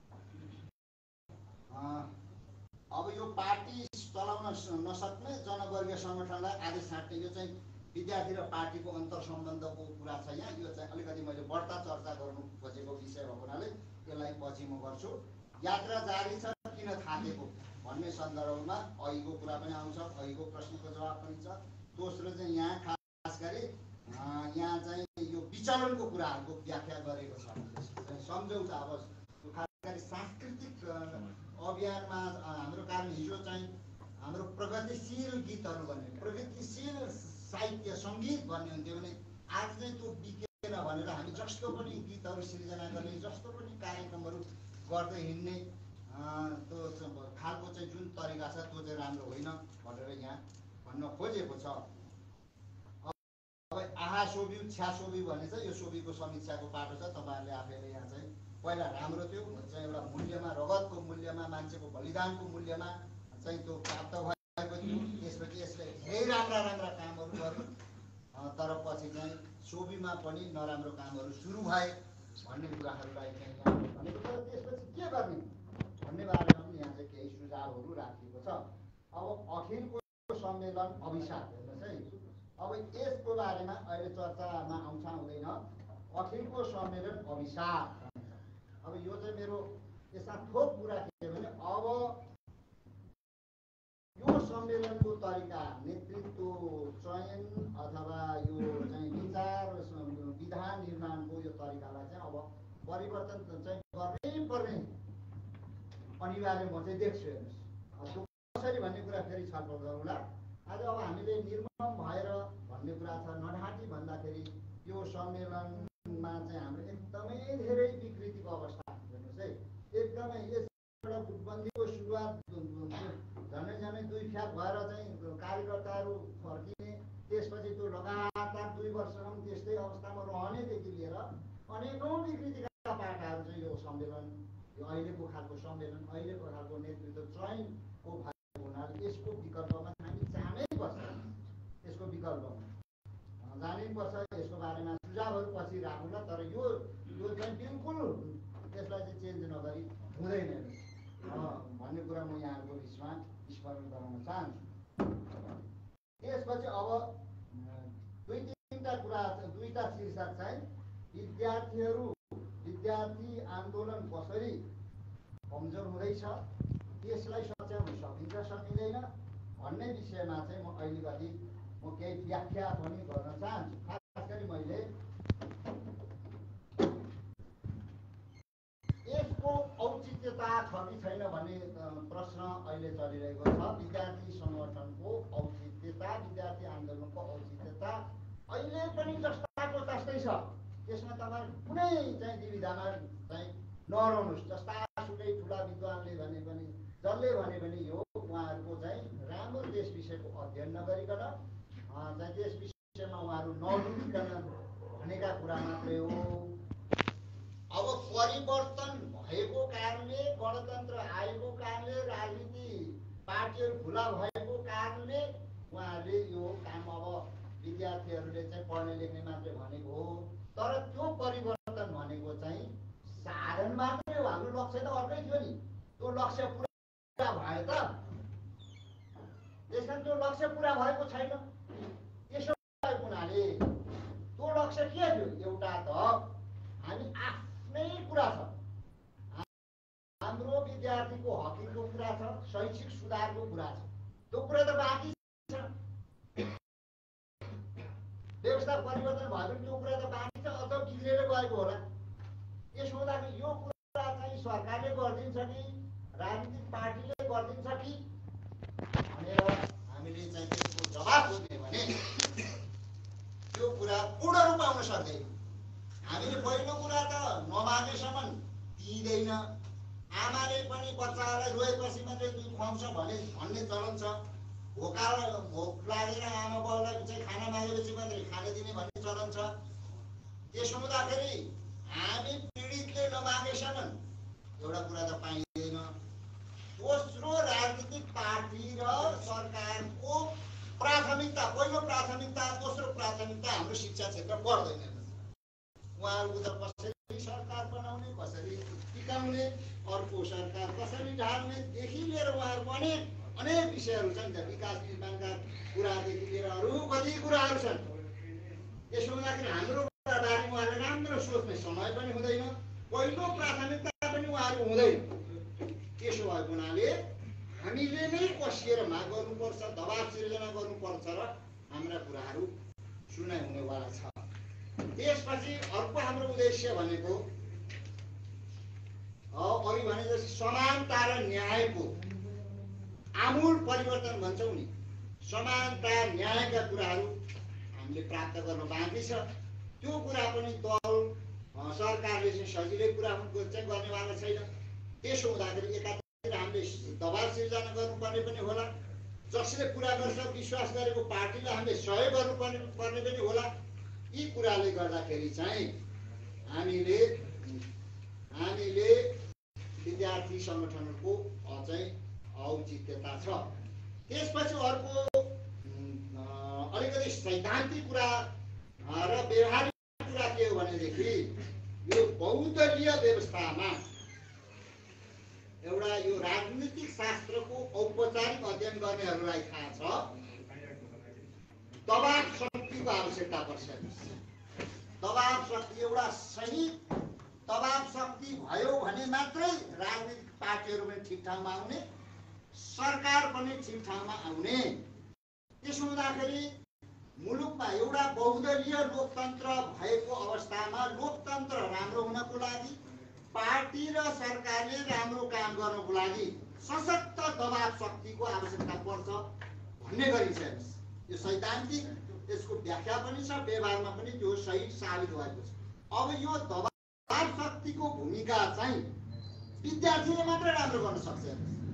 Speaker 1: अब यो पार्टी चलाउन नसक्ने जनवर्गीय सङ्गठनलाई आदेश छाड्ने, यो चाहिँ विद्यार्थी र पार्टीको अन्तर सम्बन्धको कुरा छ यहाँ। यो चाहिँ अलिकति मैले बढ्ता चर्चा गर्नु खोजेको विषय भएको हुनाले यसलाई पछि म गर्छु। यात्रा जारी छ किन थाकेको भन्ने सन्दर्भमा अघिको कुरा पनि आउँछ, अघिको प्रश्नको जवाब पनि छ। दोस्रो चाहिँ यहाँ खास गरी यहाँ चाहिँ यो विचलनको कुराहरूको व्याख्या गरेको छ। सम्झौता अब खास गरी सांस्कृतिक अभियानमा हाम्रो कारण हिजो चाहिँ हाम्रो प्रगतिशील गीतहरू भन्ने, प्रगतिशील साहित्य सङ्गीत भन्ने हुन्थ्यो भने आज चाहिँ त्यो बिकेन भनेर हामी जस्तो पनि गीतहरू सिर्जना गर्ने, जस्तो पनि कार्यक्रमहरू गर्दै हिँड्ने त्यो खालको चाहिँ जुन तरिका छ त्यो चाहिँ राम्रो होइन भनेर यहाँ भन्न खोजेको छ। अब आहा सोभियो छ्या सोभियो भने चाहिँ यो सोभीको समीक्षाको पाटो छ, तपाईँहरूले आफैले यहाँ चाहिँ पहिला राम्रो थियो चाहिँ एउटा मूल्यमा रगतको मूल्यमा मान्छेको बलिदानको मूल्यमा चाहिँ त्यो प्राप्त भएको थियो। त्यसपछि यसले धेरै राम्रा राम्रा कामहरू गर्यो, तर पछि चाहिँ सोबीमा पनि नराम्रो कामहरू सुरु भए भन्ने कुराहरूलाई चाहिँ यहाँ भनेको छ। त्यसपछि के गर्ने भन्ने बारेमा पनि यहाँ चाहिँ केही सुझावहरू राखिएको छ। अब अखिलको सम्मेलन अभिशाप, हेर्नुहोस् है, अब यसको बारेमा अहिले चर्चामा आउँछ आउँदैन। अखिलको सम्मेलन अभिशाप, अब यो चाहिँ मेरो यसमा थोक कुरा के भने अब यो सम्मेलनको तरिका, नेतृत्व चयन अथवा यो चाहिँ विचार विधान निर्माणको यो तरिकालाई चाहिँ अब परिवर्तन चाहिँ गर्नै पर्ने अनिवार्य म चाहिँ देख्छु। हेर्नुहोस् कसरी भन्ने कुरा फेरि छलफल गरौँला। आज अब हामीले निर्मम भएर भन्ने कुरा छ, नढाँटी भन्दाखेरि यो सम्मेलनमा चाहिँ हाम्रो एकदमै धेरै विकृतिको अवस्था, हेर्नुहोस् है, एकदमै यसबाट गुटबन्दीको सुरुवात झन्डै झन्डै 2 फ्याप भएर चाहिँ कार्यकर्ताहरू फर्किने, त्यसपछि त्यो लगातार 2 वर्षसम्म त्यस्तै अवस्थामा रहनेदेखि लिएर अनेकौँ विकृतिका पाटाहरू चाहिँ यो सम्मेलन, यो अहिलेको खालको सम्मेलन, अहिलेको खालको नेतृत्व चयनको भएको हुनाले यसको विकल्पमा हामी जानैपर्छ, यसको विकल्पमा जानैपर्छ। यसको बारेमा सुझावहरू पछि राखौँला, तर यो चाहिँ बिल्कुल त्यसलाई चाहिँ चेन्ज नगरी हुँदैन भन्ने कुरा म यहाँहरूको बिचमा स्मरण गराउन चाहन्छु। त्यसपछि अब 2-3टा कुरा, 2टा शीर्षक चाहिँ विद्यार्थी आन्दोलन कसरी कमजोर हुँदैछ, त्यसलाई सच्याउन सकिन्छ सकिँदैन भन्ने विषयमा चाहिँ म अलिकति केही व्याख्या पनि गर्न चाहन्छु। खास गरी मैले यसको औचित्यता छ कि छैन भन्ने प्रश्न अहिले चलिरहेको छ। विद्यार्थी सङ्गठनको औचित्यता, विद्यार्थी आन्दोलनको औचित्यता अहिले पनि जस्ताको तस्तै छ। यसमा तपाईँ कुनै चाहिँ दुविधामा चाहिँ नरहनुहोस्। जस्तासुकै ठुला विद्वानले भने पनि, जसले भने पनि यो उहाँहरूको चाहिँ राम्रो देश विषयको अध्ययन नगरिकन चाहिँ त्यस विषयमा उहाँहरू नडुबिकन भनेका कुरा मात्रै हो। अब परिवर्तन भएको कारणले, गणतन्त्र आएको कारणले, राजनीति पार्टीहरू खुला भएको कारणले उहाँहरूले यो काम अब विद्यार्थीहरूले चाहिँ पढ्ने लेख्ने मात्रै भनेको हो। तर त्यो परिवर्तन भनेको चाहिँ साधन मात्रै हो। हाम्रो लक्ष्य त अर्कै थियो नि। त्यो लक्ष्य पुरा भयो त? त्यसकारण त्यो लक्ष्य पुरा भएको छैन। त्यसो भएको हुनाले त्यो लक्ष्य के थियो? एउटा त हामी आफ्नै कुरा छ, हाम्रो विद्यार्थीको हकिको कुरा छ, शैक्षिक सुधारको कुरा छ। त्यो कुरा त बाँकी छ। व्यवस्था परिवर्तन भयो भने त्यो कुरा त बाँकी छ, अझ बिग्रेर गएको होला। यसो हुँदाखेरि यो कुरा चाहिँ सरकारले गरिदिन्छ कि राजनीतिक पार्टीले गरिदिन्छ कि भनेर हामीले चाहिँ त्यसको जवाब खोज्ने भने त्यो कुरा पूर्ण रूप आउन सक्दैन। हामीले पहिलो कुरा त नमागेसम्म दिइँदैन। आमाले पनि बच्चालाई रोएपछि मात्रै दुध खुवाउँछ भन्ने चलन छ। भोक लागेर आमा बाउलाई चाहिँ खाना मागेपछि मात्रै खाना दिने भन्ने चलन छ। त्यसो हुँदाखेरि हामी पीडितले नमागेसम्म एउटा कुरा त पाइँदैन। दोस्रो, राजनीतिक पार्टी र सरकारको प्राथमिकता, पहिलो प्राथमिकता, दोस्रो प्राथमिकता हाम्रो शिक्षा क्षेत्र पर्दैन। उहाँहरूको त कसरी सरकार बनाउने, कसरी टिकाउने, अर्को सरकार कसरी ढाल्नेदेखि लिएर उहाँहरूको अनेक विषयहरू छन् त। विकास निर्माणका कुरादेखि लिएर अरू कति कुराहरू छन्। त्यसो हुँदाखेरि हाम्रो बारेमा उहाँले राम्रो सोच्ने समय पनि हुँदैन, पहिलो प्राथमिकता पनि उहाँहरू हुँदैन। त्यसो भएको हुनाले हामीले नै कसिएर माग गर्नुपर्छ, दबाब सिर्जना गर्नुपर्छ र हाम्रा कुराहरू सुनाइ हुनेवाला छ। त्यसपछि अर्को हाम्रो उद्देश्य भनेको अघि भने जस्तै समानता र न्यायको आमूल परिवर्तन भन्छौँ नि, समानता न्यायका कुराहरू हामीले प्राप्त गर्न बाँकी छ। त्यो कुरा पनि दल सरकारले चाहिँ सजिलै कुरा चाहिँ गर्नेवाला छैन। त्यसो हुँदाखेरि एकातिर हामीले दबाब सिर्जना गर्नुपर्ने पनि होला, जसले पुरा गर्छ विश्वास गरेको पार्टीलाई हामीले सहयोग गर्नुपर्ने पनि होला। यी कुराले गर्दाखेरि चाहिँ हामीले हामीले विद्यार्थी सङ्गठनहरूको चाहिँ औचित्यता छ। त्यसपछि अर्को अलिकति सैद्धान्तिक कुरा र व्यवहारिक कुरा के हो भनेदेखि यो बहुदलीय व्यवस्थामा एउटा यो राजनीतिक शास्त्रको औपचारिक अध्ययन गर्नेहरूलाई थाहा छ दबाव शक्तिको आवश्यकता पर्छ। दबाव शक्ति एउटा सही दबाव शक्ति भयो भने मात्रै राजनीतिक पार्टीहरू पनि ठिक ठाउँमा आउने, सरकार पनि ठिक ठाउँमा आउने। त्यसो हुँदाखेरि मुलुकमा एउटा बहुदलीय लोकतन्त्र भएको अवस्थामा लोकतन्त्र राम्रो हुनको लागि पार्टी र सरकारले राम्रो काम गर्नको लागि सशक्त दबाव शक्तिको आवश्यकता पर्छ भन्ने गरिन्छ। यो सैद्धान्तिक यसको व्याख्या पनि छ, व्यवहारमा पनि त्यो सही साबित भएको छ। अब यो दबाव शक्तिको भूमिका चाहिँ विद्यार्थीले मात्र राम्रो गर्न सक्छ।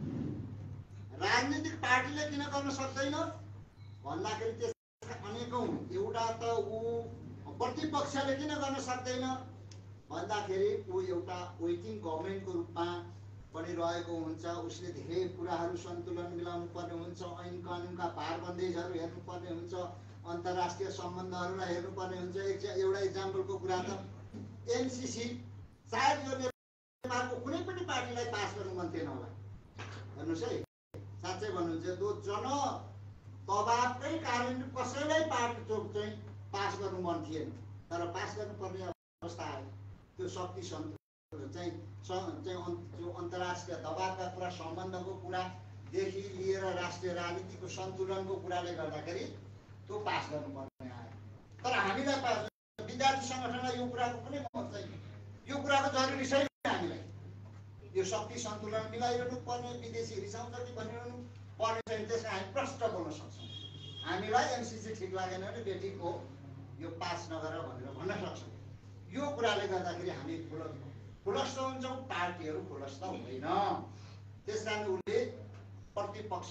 Speaker 1: राजनीतिक पार्टीले किन गर्न सक्दैन भन्दाखेरि त्यसका अनेकौं एउटा त प्रतिपक्षले किन गर्न सक्दैन भन्दाखेरि एउटा वेटिङ गभर्नमेन्टको रूपमा पनि रहेको हुन्छ। उसले धेरै कुराहरू सन्तुलन मिलाउनु पर्ने हुन्छ, ऐन कानुनका पारबन्देजहरू हेर्नुपर्ने हुन्छ, अन्तर्राष्ट्रिय सम्बन्धहरूलाई हेर्नुपर्ने हुन्छ। एउटा इक्जाम्पलको कुरा त एनसीसी सायद यो नेपालको कुनै पनि पार्टीलाई पास गर्नु मन थिएन होला। हेर्नुहोस् है, साँच्चै भन्नुहुन्छ त्यो जन दबावकै कारण कसैलाई पार्टी चाहिँ पास गर्नु मन थिएन, तर पास गर्नुपर्ने अवस्था आयो। त्यो शक्ति चाहिँ अन्तर्राष्ट्रिय दबावका कुरा, सम्बन्धको कुरादेखि लिएर राष्ट्रिय राजनीतिको सन्तुलनको कुराले गर्दाखेरि त्यो पास गर्नुपर्ने आयो। तर हामीलाई विद्यार्थी सङ्गठनलाई यो कुराको कुनै महत्त्व छैन। यो कुराको जरुरी छैन। हामीलाई यो शक्ति सन्तुलन मिलाइरहनु पर्ने, विदेशी रिसाउँछ कि भनिरहनु पर्ने छैन। त्यसमा हामी प्रष्ट बोल्न सक्छौँ। हामीलाई एमसिसी ठिक लागेन भने बेटीको यो पास नगर भनेर भन्न सक्छौँ। यो कुराले गर्दाखेरि हामी खुलस्त हुन्छौँ, पार्टीहरू खुलस्त हुँदैन। त्यसकारण उसले प्रतिपक्ष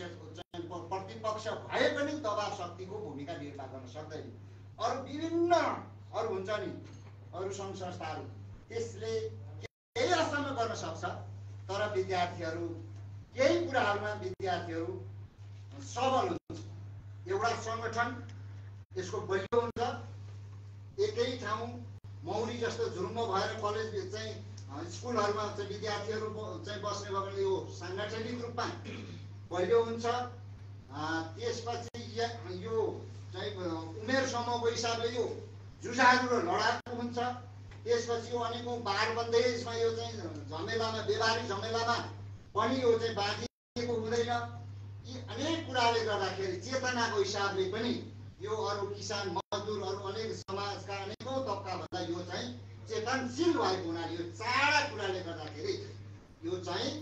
Speaker 1: भए पनि दबाव शक्तिको भूमिका निर्वाह गर्न सक्दैन। अरू विभिन्न अरू हुन्छ नि अरू सङ्घ संस्थाहरू त्यसले केही हदसम्म गर्न सक्छ, तर विद्यार्थीहरू केही कुराहरूमा विद्यार्थीहरू सबल हुन्छ। एउटा सङ्गठन यसको बलियो हुन्छ। एकै ठाउँ मौरी जस्तो झुरुम्ब भएर कलेज चाहिँ स्कुलहरूमा चाहिँ विद्यार्थीहरू चाहिँ बस्ने भयो भने यो साङ्गठनिक रूपमा बलियो हुन्छ। त्यसपछि यो चाहिँ उमेर समूहको हिसाबले यो जुझारु र लडाकु हुन्छ। त्यसपछि यो अनेकौं बारबन्देजमा यो चाहिँ झमेलामा व्यवहारिक झमेलामा पनि यो चाहिँ बाँधिएको हुँदैन। यी अनेक कुराले गर्दाखेरि चेतनाको हिसाबले पनि यो अरू किसान मजदुर अरू अनेक समाजका अनेकौं तबका भन्दा यो चाहिँ चेतनशील भएको हुनाले यो चारवटा कुराले गर्दाखेरि यो चाहिँ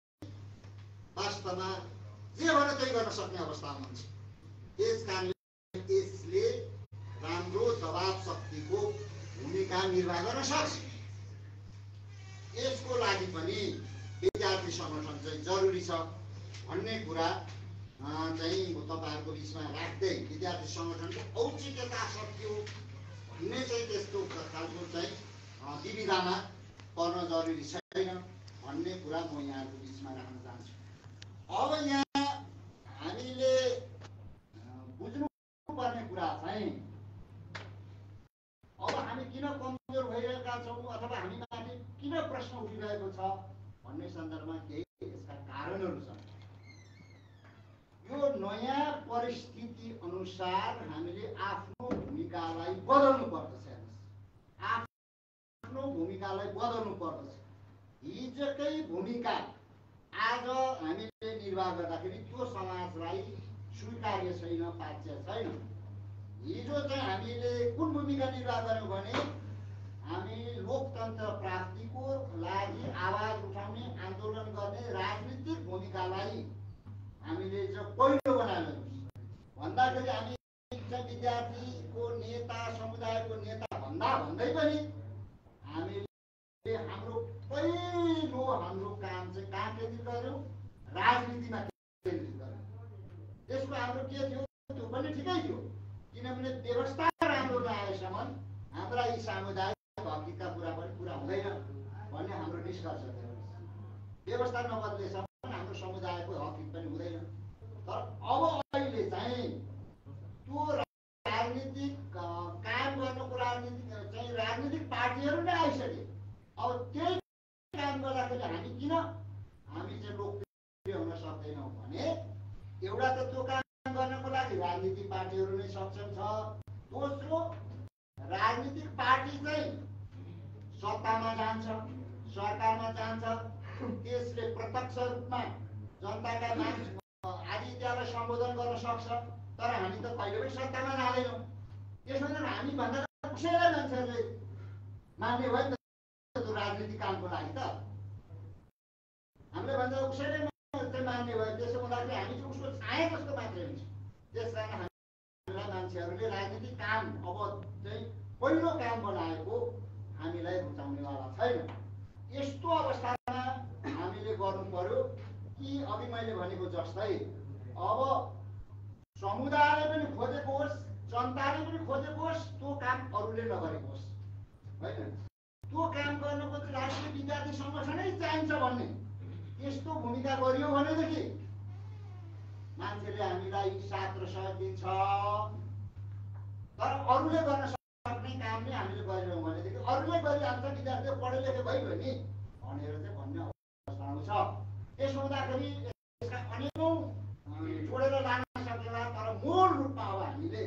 Speaker 1: वास्तवमा जे भने त्यही गर्न सक्ने अवस्थामा हुन्छ। त्यसकारणले यसले राम्रो दबाव शक्तिको भूमिका निर्वाह गर्न सक्छ। यसको लागि पनि विद्यार्थी सङ्गठन चाहिँ जरुरी छ भन्ने कुरा चाहिँ तपाईहरुको बीचमा राख्दै विद्यार्थी सङ्गठनको औचित्यता सकियो भन्ने चाहिँ त्यस्तो खालको चाहिँ विविधामा पर्न जरुरी छैन भन्ने कुरा म यहाँहरुको बीचमा राख्न चाहन्छु। अब यहाँ हामीले बुझ्नुपर्ने कुरा चाहिँ अब हामी किन कमजोर भइरहेका छौँ अथवा हामीमाथि किन प्रश्न उठिरहेको छ भन्ने सन्दर्भमा केही यसका कारणहरू छन्। यो नयाँ परिस्थिति अनुसार हामीले आफ्नो भूमिकालाई बदल्नु पर्दछ। आफ्नो भूमिकालाई बदल्नु पर्दछ। हिजोकै भूमिका आज हामीले निर्वाह गर्दाखेरि त्यो समाजलाई स्वीकार्य छैन, पाच्य छैन। हिजो चाहिँ हामीले कुन भूमिका निर्वाह गर्यौं भने हामी लोकतन्त्र प्राप्तिको लागि आवाज उठाउने, आन्दोलन गर्ने राजनीतिक भूमिकालाई हामीले चाहिँ पहिलो बनायौं भन्दाखेरि हामी विद्यार्थीको नेता, समुदायको नेता भन्दै पनि हामीले हाम्रो पहिलो हाम्रो काम चाहिँ कहाँ केन्द्रित गर्यौं? राजनीतिमा केन्द्रित गर्यौं। त्यसको हाम्रो के थियो? त्यो पनि ठिकै थियो, किनभने व्यवस्था राम्रो नआएसम्म हाम्रा यी सामुदायिक हकका कुरा पनि पुरा हुँदैन भन्ने हाम्रो निष्कर्ष थियो। व्यवस्था नबदलेसम्म हाम्रो समुदायको हक हित पनि हुँदैन। तर अब अहिले चाहिँ त्यो राजनीतिक काम गर्नुको राजनीतिक पार्टीहरू नै आइसके। अब त्यही काम गर्दाखेरि हामी किन चाहिँ लोकप्रिय हुन सक्दैनौँ भने एउटा त त्यो काम गर्नको लागि राजनीतिक पार्टीहरू नै सक्षम छ। दोस्रो, राजनीतिक पार्टी चाहिँ सत्तामा जान्छ, सरकारमा जान्छ, त्यसले प्रत्यक्ष रूपमा जनताका माग आदि इत्यादिलाई सम्बोधन गर्न सक्छ। तर हामी त कहिले पनि सत्तामा जाँदैनौँ। त्यसो भने हामी भन्दा कसैलाई मान्छेहरूले मान्ने भयो नि त त्यो राजनीतिक कामको लागि त हामीले भन्दा उसैले मान्ने भयो। त्यसो हुँदाखेरि हामी चाहिँ उसको छाया जस्तो मात्रै हुन्छ। त्यस कारण हामीलाई मान्छेहरूले राजनीतिक काम अब चाहिँ पहिलो काम बनाएको हामीलाई रुचाउनेवाला छैन। यस्तो अवस्थामा हामीले गर्नु पर्यो कि अघि मैले भनेको जस्तै अब समुदायले पनि खोजेको होस्, जनताले पनि खोजेको होस्, त्यो काम अरूले नगरेको होस् होइन। त्यो काम गर्नको राष्ट्रिय विद्यार्थी सङ्गठनै चाहिन्छ भन्ने यस्तो भूमिका गरियो भनेदेखि मान्छेले हामीलाई साथ र सहयोग दिन्छ। तर अरूले गर्न सक्ने काम नै हामीले गरेनौँ भनेदेखि अरूले गरिहाल्छ, विद्यार्थी पढे लेखे भइगयो नि भनेर चाहिँ भन्ने अवस्था आउँछ। त्यसो हुँदाखेरि यसका अनेकौँ जोडेर लान सकेला। तर मूल रूपमा अब हामीले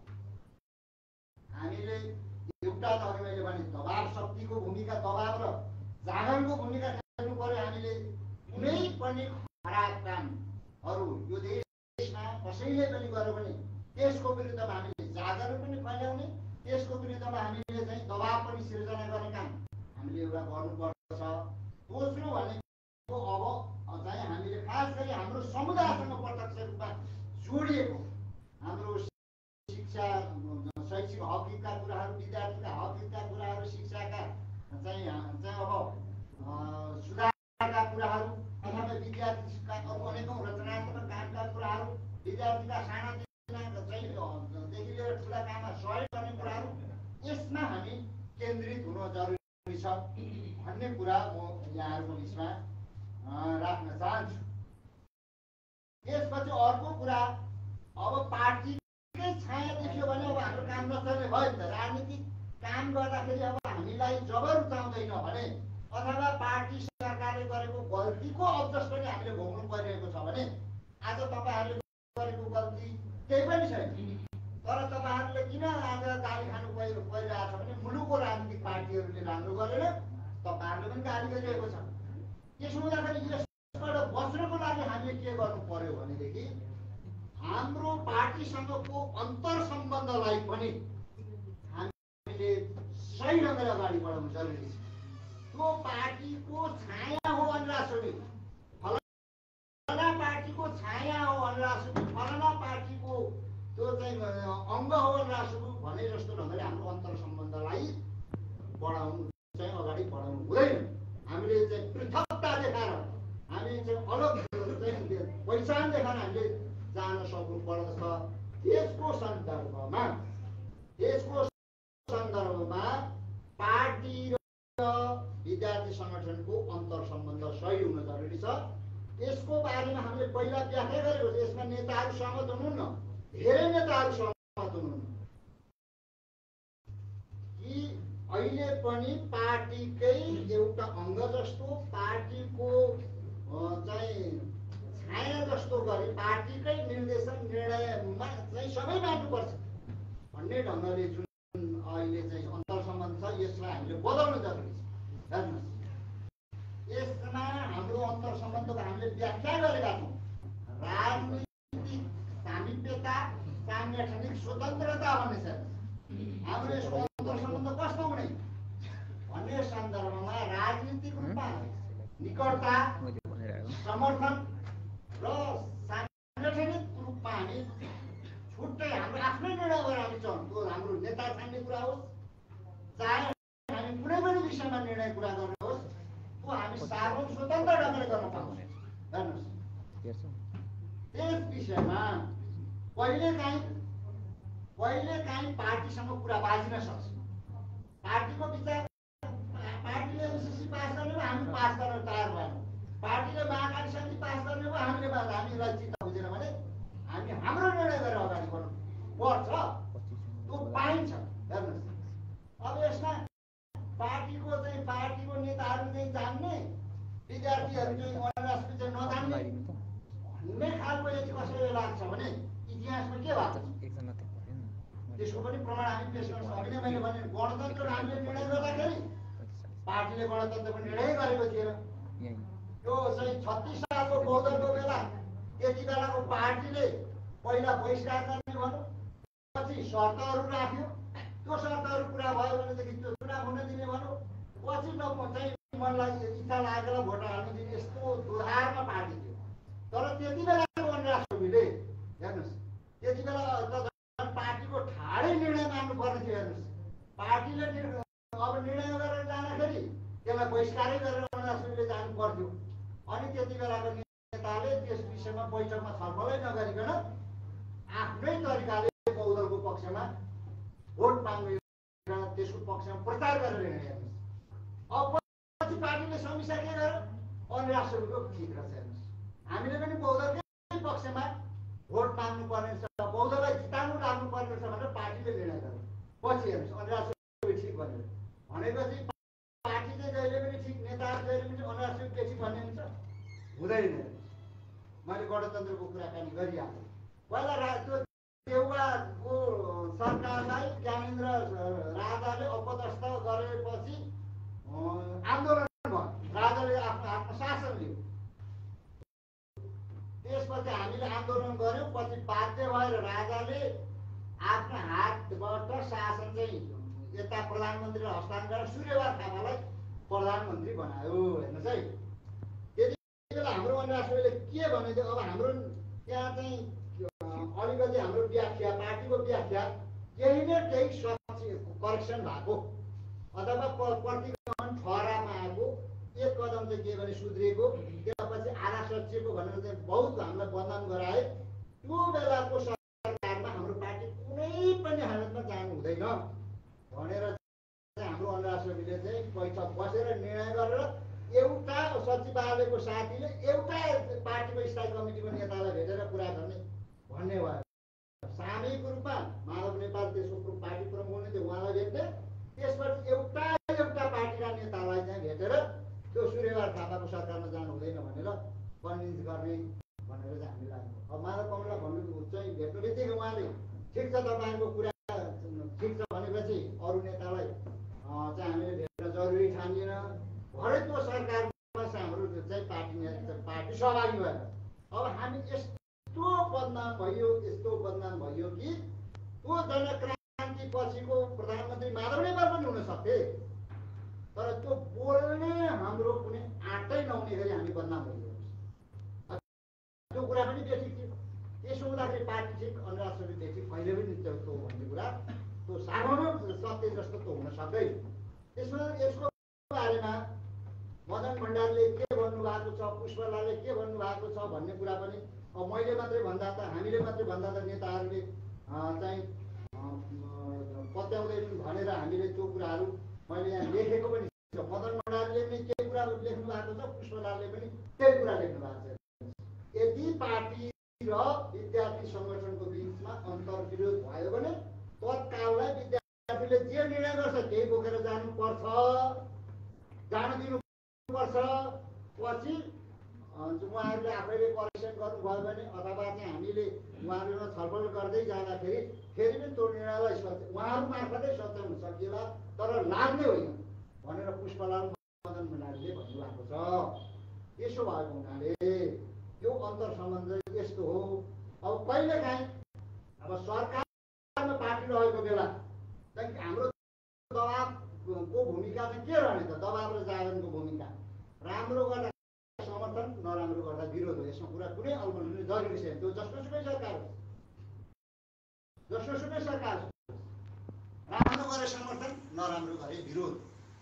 Speaker 1: एउटा त अघि मैले भने दबाब शक्तिको भूमिका, दबाब र जागरणको भूमिका खेल्नु पर्यो। हामीले कुनै पनि खराब कामहरू यो देशमा कसैले पनि गर्यो भने त्यसको विरुद्धमा हामीले जागरण पनि फैलाउने, त्यसको विरुद्धमा हामीले चाहिँ दबाब पनि सिर्जना गर्ने काम हामीले एउटा गर्नुपर्छ। दोस्रो भनेको अब चाहिँ हामीले खास गरी हाम्रो समुदायसँग प्रत्यक्ष रूपमा जोडिएको हाम्रो शिक्षा, शैक्षिक हक हितका कुराहरू, विद्यार्थीका हक हितका कुराहरू, शिक्षाका चाहिँ अब सुधारका कुराहरू अथवा विद्यार्थीका अनेकौँ रचनात्मक कामका कुराहरू, विद्यार्थीका सानादेखि लिएर ठुला काममा सहयोग गर्ने कुराहरू, यसमा हामी केन्द्रित हुन जरुरी छ भन्ने कुरा म यहाँहरूको बिचमा राख्न चाहन्छु। त्यसपछि अर्को कुरा, अब पार्टीकै छाया देखियो भने अब हाम्रो काम नचल्ने भयो नि त। राजनीतिक काम गर्दाखेरि अब हामीलाई जब रुचाउँदैन भने अथवा पार्टी सरकारले गरेको गल्तीको अवजस पनि हामीले भोग्नु परिरहेको छ भने आज तपाईँहरूले गरेको गल्ती केही पनि छैन। तर तपाईँहरूले किन आज गाली खानु परिरहेको छ भने मुलुकको राजनीतिक पार्टीहरूले राम्रो गरेर तपाईँहरूले पनि गाली गरिरहेको छ। त्यसो हुँदाखेरि यसबाट बच्नको लागि हामीले के गर्नु पर्यो भनेदेखि हाम्रो पार्टीसँगको अन्तर सम्बन्धलाई पनि हामीले सही ढङ्गले अगाडि बढाउनु जरुरी छ। त्यो पार्टीको छाया हो अनुरासुनी, फलाना पार्टीको छाया हो अनुरासुनी, फलाना पार्टीको त्यो चाहिँ अङ्ग हो अनुरासुनी भने जस्तो ढङ्गले हाम्रो अन्तर सम्बन्धलाई बढाउनु चाहिँ अगाडि बढाउनु हुँदैन। हामीले चाहिँ पृथकता देखाएर हामी चाहिँ अलग चाहिँ पहिचान देखाएर हामीले जान सक्नु पर्दछ। त्यसको सन्दर्भमा पार्टी र विद्यार्थी सङ्गठनको अन्तर सम्बन्ध सही हुन जरुरी छ। यसको बारेमा हामीले पहिला व्याख्या गरेको छ। यसमा नेताहरू सहमत हुनुहुन्न, धेरै नेताहरू सहमत हुनुहुन्न कि अहिले पनि पार्टीकै एउटा अङ्ग जस्तो, पार्टीको चाहिँ छाया जस्तो गरी पार्टीकै निर्देशन निर्णयमा चाहिँ सबै मान्नुपर्छ भन्ने ढङ्गले जुन अहिले चाहिँ अन्तर सम्बन्ध छ यसलाई हामीले बदल्नु जरुरी छ। हेर्नुहोस्, यसमा हाम्रो अन्तर सम्बन्धको हामीले व्याख्या गरेका छौँ। राजनीतिक सामिप्यता, साङ्गठनिक स्वतन्त्रता भन्ने छ। हाम्रो यसको अन्तर सम्बन्ध कस्तो हुने भन्ने सन्दर्भमा राजनीतिक रूपमा निकटता, समर्थन र साङ्गठनिक रूपमा हामी छुट्टै हाम्रो आफ्नै निर्णय गरेर हामी चल्नु। त्यो हाम्रो नेता छान्ने कुरा होस्, चाहे हामी कुनै पनि विषयमा निर्णय कुरा गर्ने होस्, त्यो हामी सार्वजनिक स्वतन्त्र ढङ्गले गर्न पाउँछौँ। हेर्नुहोस्, त्यस विषयमा कहिलेकाहीँ पार्टीसँग कुरा बाजिन सक्छ। पार्टीको विचार, पार्टीले एमसिसी पास गर्ने भयो हामी पास गर्न तयार भएनौँ। पार्टीले महाकाली समिति पास गर्ने भयो हामीलाई चित्त बुझेन भने हामी हाम्रो निर्णय गरेर अगाडि बढ्नु पर्छ। त्यो पाइन्छ। हेर्नुहोस् अब यसमा पार्टीको नेताहरू चाहिँ जान्ने विद्यार्थीहरू चाहिँ अनराष्ट्रिय चाहिँ नजान्ने भन्ने खालको यदि कसैले लाग्छ भने इतिहासमा के भएको छ त्यसको पनि प्रमाण हामी पेश गर्न सक्छौँ। अघि नै मैले भने गणतन्त्र हामीले निर्णय गर्दाखेरि पार्टीले गणतन्त्रको निर्णय गरेको थिएन। त्यो चाहिँ 36 सालको बौद्धको बेला त्यति बेलाको पार्टीले पहिला बहिष्कार गर्ने भन्यो, पछि शर्तहरू राख्यो। त्यो शर्तहरू पुरा भयो भनेदेखि त्यो चुनाव हुन दिने भन्यो, पछि चाहिँ मनलाई इच्छा लागेर भोट हाल्न दिने। यस्तो दुधारमा पार्टी थियो। तर त्यति बेलाको अनराष्ट्रियले हेर्नुहोस् त्यति बेला पार्टीको ठाडै निर्णय मान्नु पर्ने थियो। हेर्नुहोस् पार्टीले अब निर्णय गरेर जाँदाखेरि त्यसलाई बहिष्कारै गरेर अनराष्ट्रियले जानु पर्थ्यो। अनि त्यति बेलाको नेताले त्यस विषयमा बैठकमा छलफलै नगरिकन आफ्नै तरिकाले बौद्धको पक्षमा भोट माग्ने त्यसको पक्षमा प्रचार गरेर हिँड्ने। अब पछि पार्टीले समीक्षा के गर्यो अनराष्ट्रियको ठिक रहेछ। हेर्नुहोस् हामीले पनि बौद्धकै पक्षमा भोट माग्नु पर्ने छ, बौद्धलाई जिताउनु लाग्नु पर्ने छ भनेर पार्टीले निर्णय गर्यो। पछि हेर्नुहोस् अनराष्ट्रिय ठिक भनेर भनेपछि पार्टी चाहिँ जहिले पनि ठिक, नेताहरू जहिले पनि अनराष्ट्रिय ठिक भन्ने हुन्छ हुँदैन। मैले गणतन्त्रको कुराकानी गरिहालेँ। पहिला त्यो देउवाको सरकारलाई ज्ञानेन्द्र राजाले अपदस्थ गरेपछि आन्दोलन भयो। राजाले आफ्नो आत्मशासन लियो। त्यसपछि हामीले आन्दोलन गर्यौँ। पछि बाध्य भएर राजाले आफ्नो हातबाट शासन चाहिँ यता प्रधानमन्त्रीलाई हस्तान्तरण गरेर सूर्यबहादुर थापालाई प्रधानमन्त्री बनायो। हेर्नुहोस् है त्यति बेला हाम्रो अनराष्ट्रियले के भनेको अब हाम्रो त्यहाँ चाहिँ अलिकति हाम्रो व्याख्या पार्टीको व्याख्या केही न केही करेक्सन भएको अथवा प्रतिगमन ठहरामा आएको एक कदम चाहिँ के भने सुध्रिएको त्यसपछि आधा सचिएको भनेर चाहिँ बहुत हामीलाई बदनाम गराए। त्यो बेलाको सरकारमा हाम्रो पार्टी कुनै पनि हालतमा जानु हुँदैन भनेर हाम्रो अनराष्ट्रियले चाहिँ बैठक बसेर निर्णय गरेर एउटा सचिवालयको साथीले एउटा पार्टीको स्थायी कमिटीको नेतालाई भेटेर कुरा गर्ने भन्ने भयो। सामूहिक रूपमा माधव नेपाल त्यसको पार्टी प्रमुख हुनुहुन्थ्यो, उहाँलाई भेट्ने। त्यसपछि एउटा पार्टीका नेतालाई चाहिँ भेटेर त्यो सूर्यबहादुर थापाको सरकारमा जानु हुँदैन भनेर कन्भिन्स गर्ने भनेर चाहिँ हामी लाग्यो। अब माधव कमला भन्नु चाहिँ भेट्नु बित्तिकै उहाँले ठिक छ तपाईँको कुरा ठिक छ भनेपछि अरू नेतालाई चाहिँ हामीले भेट्न जरुरी ठानिएन। भरे त्यो सरकारमा चाहिँ हाम्रो चाहिँ पार्टी सहभागी भएन। अब हामी यस्तो बदनाम भयो कि त्यो जनक्रान्ति पछिको प्रधानमन्त्री माधव नेपाल पनि हुन सक्थे, तर त्यो बोल्ने हाम्रो कुनै आँटै नहुने गरी हामी बदनाम भइदियोस्। त्यो कुरा पनि बेठिक थियो। त्यसो हुँदाखेरि पार्टी ठिक अनराष्ट्रिय बेठिक कहिले पनि त्यस्तो भन्ने कुरा त्यो सार्वभौम सत्य जस्तो त हुन सक्दैन। त्यसमा यसको बारेमा मदन भण्डारीले के भन्नुभएको छ, पुष्पलालले के भन्नुभएको छ भन्ने कुरा पनि अब मैले मात्रै भन्दा त हामीले मात्रै भन्दा त नेताहरूले चाहिँ पत्याउँदैनन् भनेर हामीले त्यो कुराहरू मैले यहाँ लेखेको पनि छ। मदन भण्डारीले पनि केही कुरा लेख्नु भएको छ, पुष्पलालले पनि त्यही कुरा लेख्नु भएको छ। यदि पार्टी र विद्यार्थी सङ्गठनको बिचमा अन्तर्विरोध भयो भने तत्काललाई विद्यार्थीले जे निर्णय गर्छ त्यही बोकेर जानुपर्छ, जान दिनुपर्छ। पछि उहाँहरूले आफैले करेक्सन गर्नुभयो भने अथवा चाहिँ हामीले उहाँहरूसँग छलफल गर्दै जाँदाखेरि फेरि पनि त्यो निर्णयलाई उहाँहरू मार्फतै सच्याउन सकिएला, तर लाग्ने होइन भनेर पुष्पलाल मदन भण्डारीले भन्नुभएको छ। यसो भएको हुनाले यो अन्तर सम्बन्ध यस्तो हो। अब कहिलेकाहीँ अब सरकारमा पार्टी रहेको बेला चाहिँ हाम्रो दबाबको भूमिका चाहिँ के रहने त? दबाब र जागरणको भूमिका राम्रो गर्दा समर्थन, नराम्रो गर्दा विरोध हो। यसमा कुरा कुनै अलमल हुने जरुरी छैन। त्यो जसोसुकै सरकार राम्रो गरे समर्थन, नराम्रो गरे विरोध।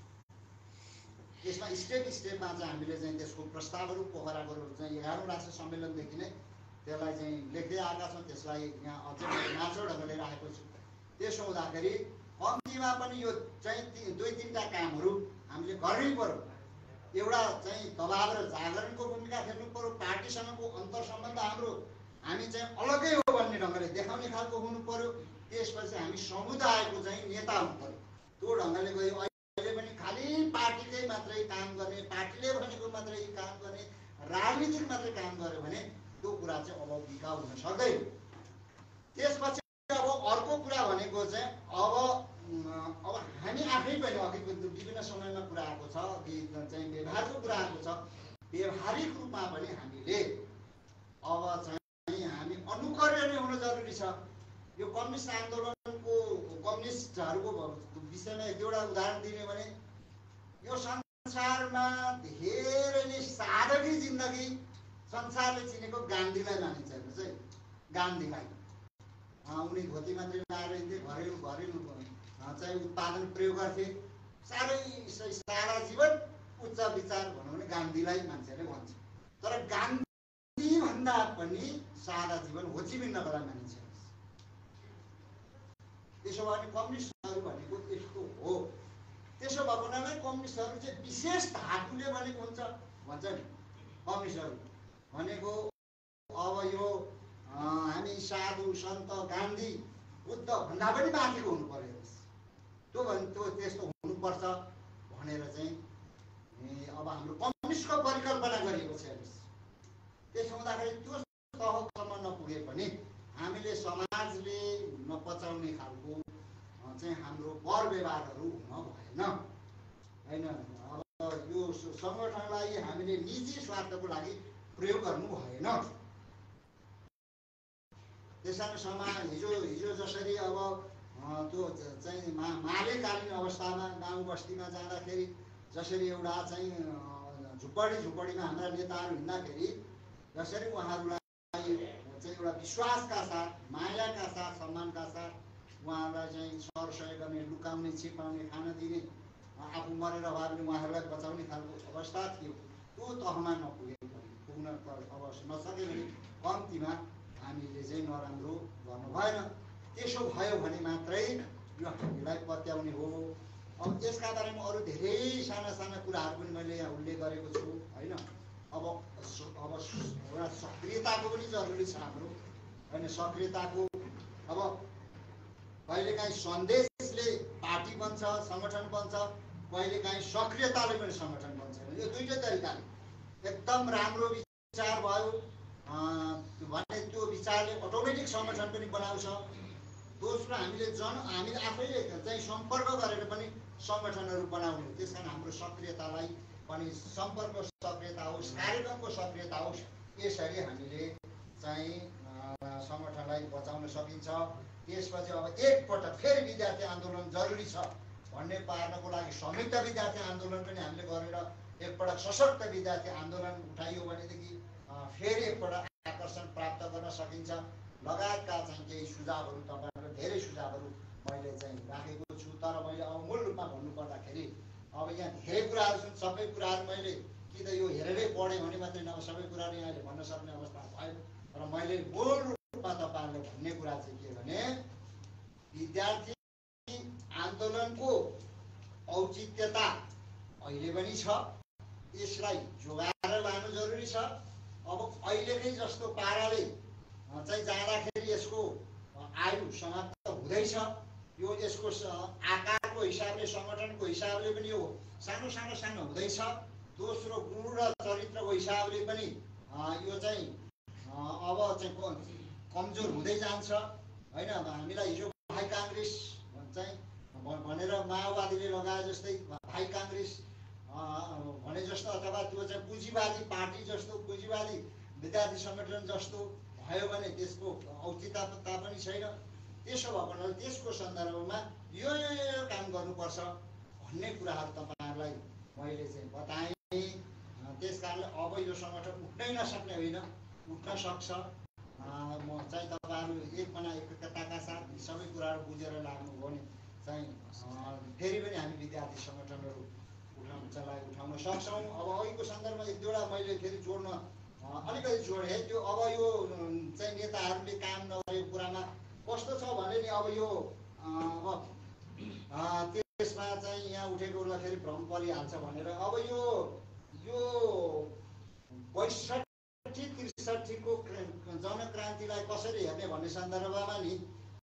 Speaker 1: यसमा स्टेपमा चाहिँ हामीले चाहिँ त्यसको प्रस्तावहरू पोखराको चाहिँ 11औं राष्ट्रिय सम्मेलनदेखि नै त्यसलाई चाहिँ लेख्दै आएका छौँ। त्यसलाई यहाँ अझै नाचो ढङ्गले राखेको छु। त्यसो हुँदाखेरि कम्तीमा पनि यो चाहिँ 2-3टा कामहरू हामीले गर्नै पर्यो। एउटा चाहिँ दबाब र जागरणको भूमिका खेल्नु पर्यो। पार्टीसँगको अन्तर सम्बन्ध हामी चाहिँ अलग्गै हो भन्ने ढङ्गले देखाउने खालको हुनु पर्यो। त्यसपछि हामी समुदायको चाहिँ नेता हुनु पर्यो। त्यो ढङ्गले गयो अहिले पनि खालि पार्टीकै मात्रै काम गर्ने, पार्टीले भनेको मात्रै काम गर्ने, राजनीतिक मात्रै काम गर्यो भने त्यो कुरा चाहिँ अब बिकाउ हुन सक्दैन। त्यसपछि अब अर्को कुरा भनेको चाहिँ अब हामी आफै पनि अघिको विभिन्न समयमा कुरा आएको छ, कि चाहिँ व्यवहारको कुरा आएको छ। व्यवहारिक रूपमा पनि हामीले अब चाहिँ हामी अनुकरणीय हुन जरुरी छ। यो कम्युनिस्ट आन्दोलनको कम्युनिस्टहरूको विषयमा एक दुईवटा उदाहरण दिने भने यो संसारमा धेरैले सादगी जिन्दगी संसारले चिनेको गान्धीलाई मानिन्छ। हेर्नुहोस् है, गान्धीलाई उनी धोती मात्रै लगाएर हिँड्थे, घरेलु चाहिँ उत्पादन प्रयोग गर्थे, सारा जीवन उच्च विचार भनौँ भने गान्धीलाई मान्छेले भन्छ। तर गान्धी भन्दा पनि सादा जीवन होचिमिन्हलाई मानिन्छ। त्यसो भने कम्युनिस्टहरू भनेको यस्तो हो। त्यसो भएको हुनाले कम्युनिस्टहरू चाहिँ विशेष धातुले भनेको हुन्छ भन्छ नि। कम्युनिस्टहरू भनेको अब यो हामी साधु सन्त गान्धी बुद्ध भन्दा पनि माथिको हुनु पर्यो। त्यो त्यस्तो हुनुपर्छ भनेर चाहिँ अब हाम्रो कम्युनिस्टको परिकल्पना गरिएको छ। त्यसो हुँदाखेरि त्यो तहसम्म नपुगे पनि हामीले समाजले नपचाउने खालको चाहिँ हाम्रो वर व्यवहारहरू हुन भएन होइन। अब यो सङ्गठनलाई हामीले निजी स्वार्थको लागि प्रयोग गर्नु भएन। त्यसैले हिजो जसरी अब त्यो चाहिँ मालेकालीन अवस्थामा गाउँ बस्तीमा जाँदाखेरि जसरी एउटा चाहिँ झुपडीमा हाम्रा नेताहरू हिँड्दाखेरि जसरी उहाँहरूलाई चाहिँ एउटा विश्वासका साथ, मायाका साथ, सम्मानका साथ उहाँहरूलाई चाहिँ सरसहयोग गर्ने, लुकाउने, छिपाउने, खान दिने, आफू मरेर भए पनि उहाँहरूलाई बचाउने खालको अवस्था थियो। त्यो तहमा पुग्न अब नसके भने कम्तीमा हामीले चाहिँ नराम्रो गर्नु भएन। त्यसो भयो भने मात्रै यो हामीलाई पत्याउने हो। अब यसका बारेमा अरू धेरै साना कुराहरू पनि मैले यहाँ उल्लेख गरेको छु होइन। अब एउटा सक्रियताको पनि जरुरी छ हाम्रो होइन। सक्रियताको अब कहिलेकाहीँ सन्देशले पार्टी बन्छ, सङ्गठन बन्छ, कहिलेकाहीँ सक्रियताले पनि सङ्गठन बन्छ। यो दुईटै तरिकाले एकदम राम्रो विचार भयो भने त्यो विचारले अटोमेटिक सङ्गठन पनि बनाउँछ। दोस्रो हामीले आफैले चाहिँ सम्पर्क गरेर पनि सङ्गठनहरू बनाउने हो। त्यस कारण हाम्रो सक्रियतालाई पनि सम्पर्क सक्रियता होस्, कार्यक्रमको सक्रियता होस्, यसरी हामीले चाहिँ सङ्गठनलाई बचाउन सकिन्छ। त्यसपछि अब एकपटक फेरि विद्यार्थी आन्दोलन जरुरी छ भन्ने पार्नको लागि संयुक्त विद्यार्थी आन्दोलन पनि हामीले गरेर एकपटक सशक्त विद्यार्थी आन्दोलन उठाइयो भनेदेखि फेरि एकपटक आकर्षण प्राप्त गर्न सकिन्छ। लगायतका चाहिँ केही सुझावहरू, तपाईँहरू धेरै सुझावहरू मैले चाहिँ राखेको छु। तर मैले अब मूल रूपमा भन्नुपर्दाखेरि अब यहाँ धेरै कुराहरू छन्। सबै कुराहरू मैले कि त यो हेरेरै पढेँ भने मात्रै नभए सबै कुराहरू यहाँले भन्न सक्ने अवस्था भएन। र मैले मूल रूपमा तपाईँहरूले भन्ने कुरा चाहिँ के भने विद्यार्थी आन्दोलनको औचित्यता अहिले पनि छ, यसलाई जोगाएर लानु जरुरी छ। अब अहिलेकै जस्तो पाराले चाहिँ जाँदाखेरि यसको आयु समाप्त हुँदैछ। यो यसको आकारको हिसाबले, सङ्गठनको हिसाबले पनि यो सानो हुँदैछ। दोस्रो गुण र चरित्रको हिसाबले पनि यो चाहिँ अब चाहिँ कमजोर हुँदै जान्छ होइन। हामीलाई हिजो भाइ काङ्ग्रेस चाहिँ भनेर माओवादीले लगाए जस्तै भाइ काङ्ग्रेस भने जस्तो अथवा त्यो चाहिँ पुँजीवादी पार्टी जस्तो, पुँजीवादी विद्यार्थी सङ्गठन जस्तो भयो भने त्यसको औचित्यता पनि छैन। त्यसो भएको हुनाले त्यसको सन्दर्भमा यो काम गर्नुपर्छ भन्ने कुराहरू तपाईँहरूलाई मैले चाहिँ बताएँ। त्यस कारणले अब यो सङ्गठन उठ्नै नसक्ने होइन, उठ्न सक्छ। म चाहिँ तपाईँहरू एकताका साथ सबै कुराहरू बुझेर लाग्नु हो भने चाहिँ फेरि पनि हामी विद्यार्थी सङ्गठनहरू उठाउन सक्छौँ। अब अहिलेको सन्दर्भमा एक दुईवटा मैले फेरि जोड्न अलिकति जोडेँ। त्यो अब यो चाहिँ नेताहरूले काम नगरेको कुरामा कस्तो छ भने नि अब यो त्यसमा चाहिँ यहाँ उठेको फेरि भ्रम परिहाल्छ भनेर अब यो यो 62-63 को जनक्रान्तिलाई कसरी हेर्ने भन्ने सन्दर्भमा नि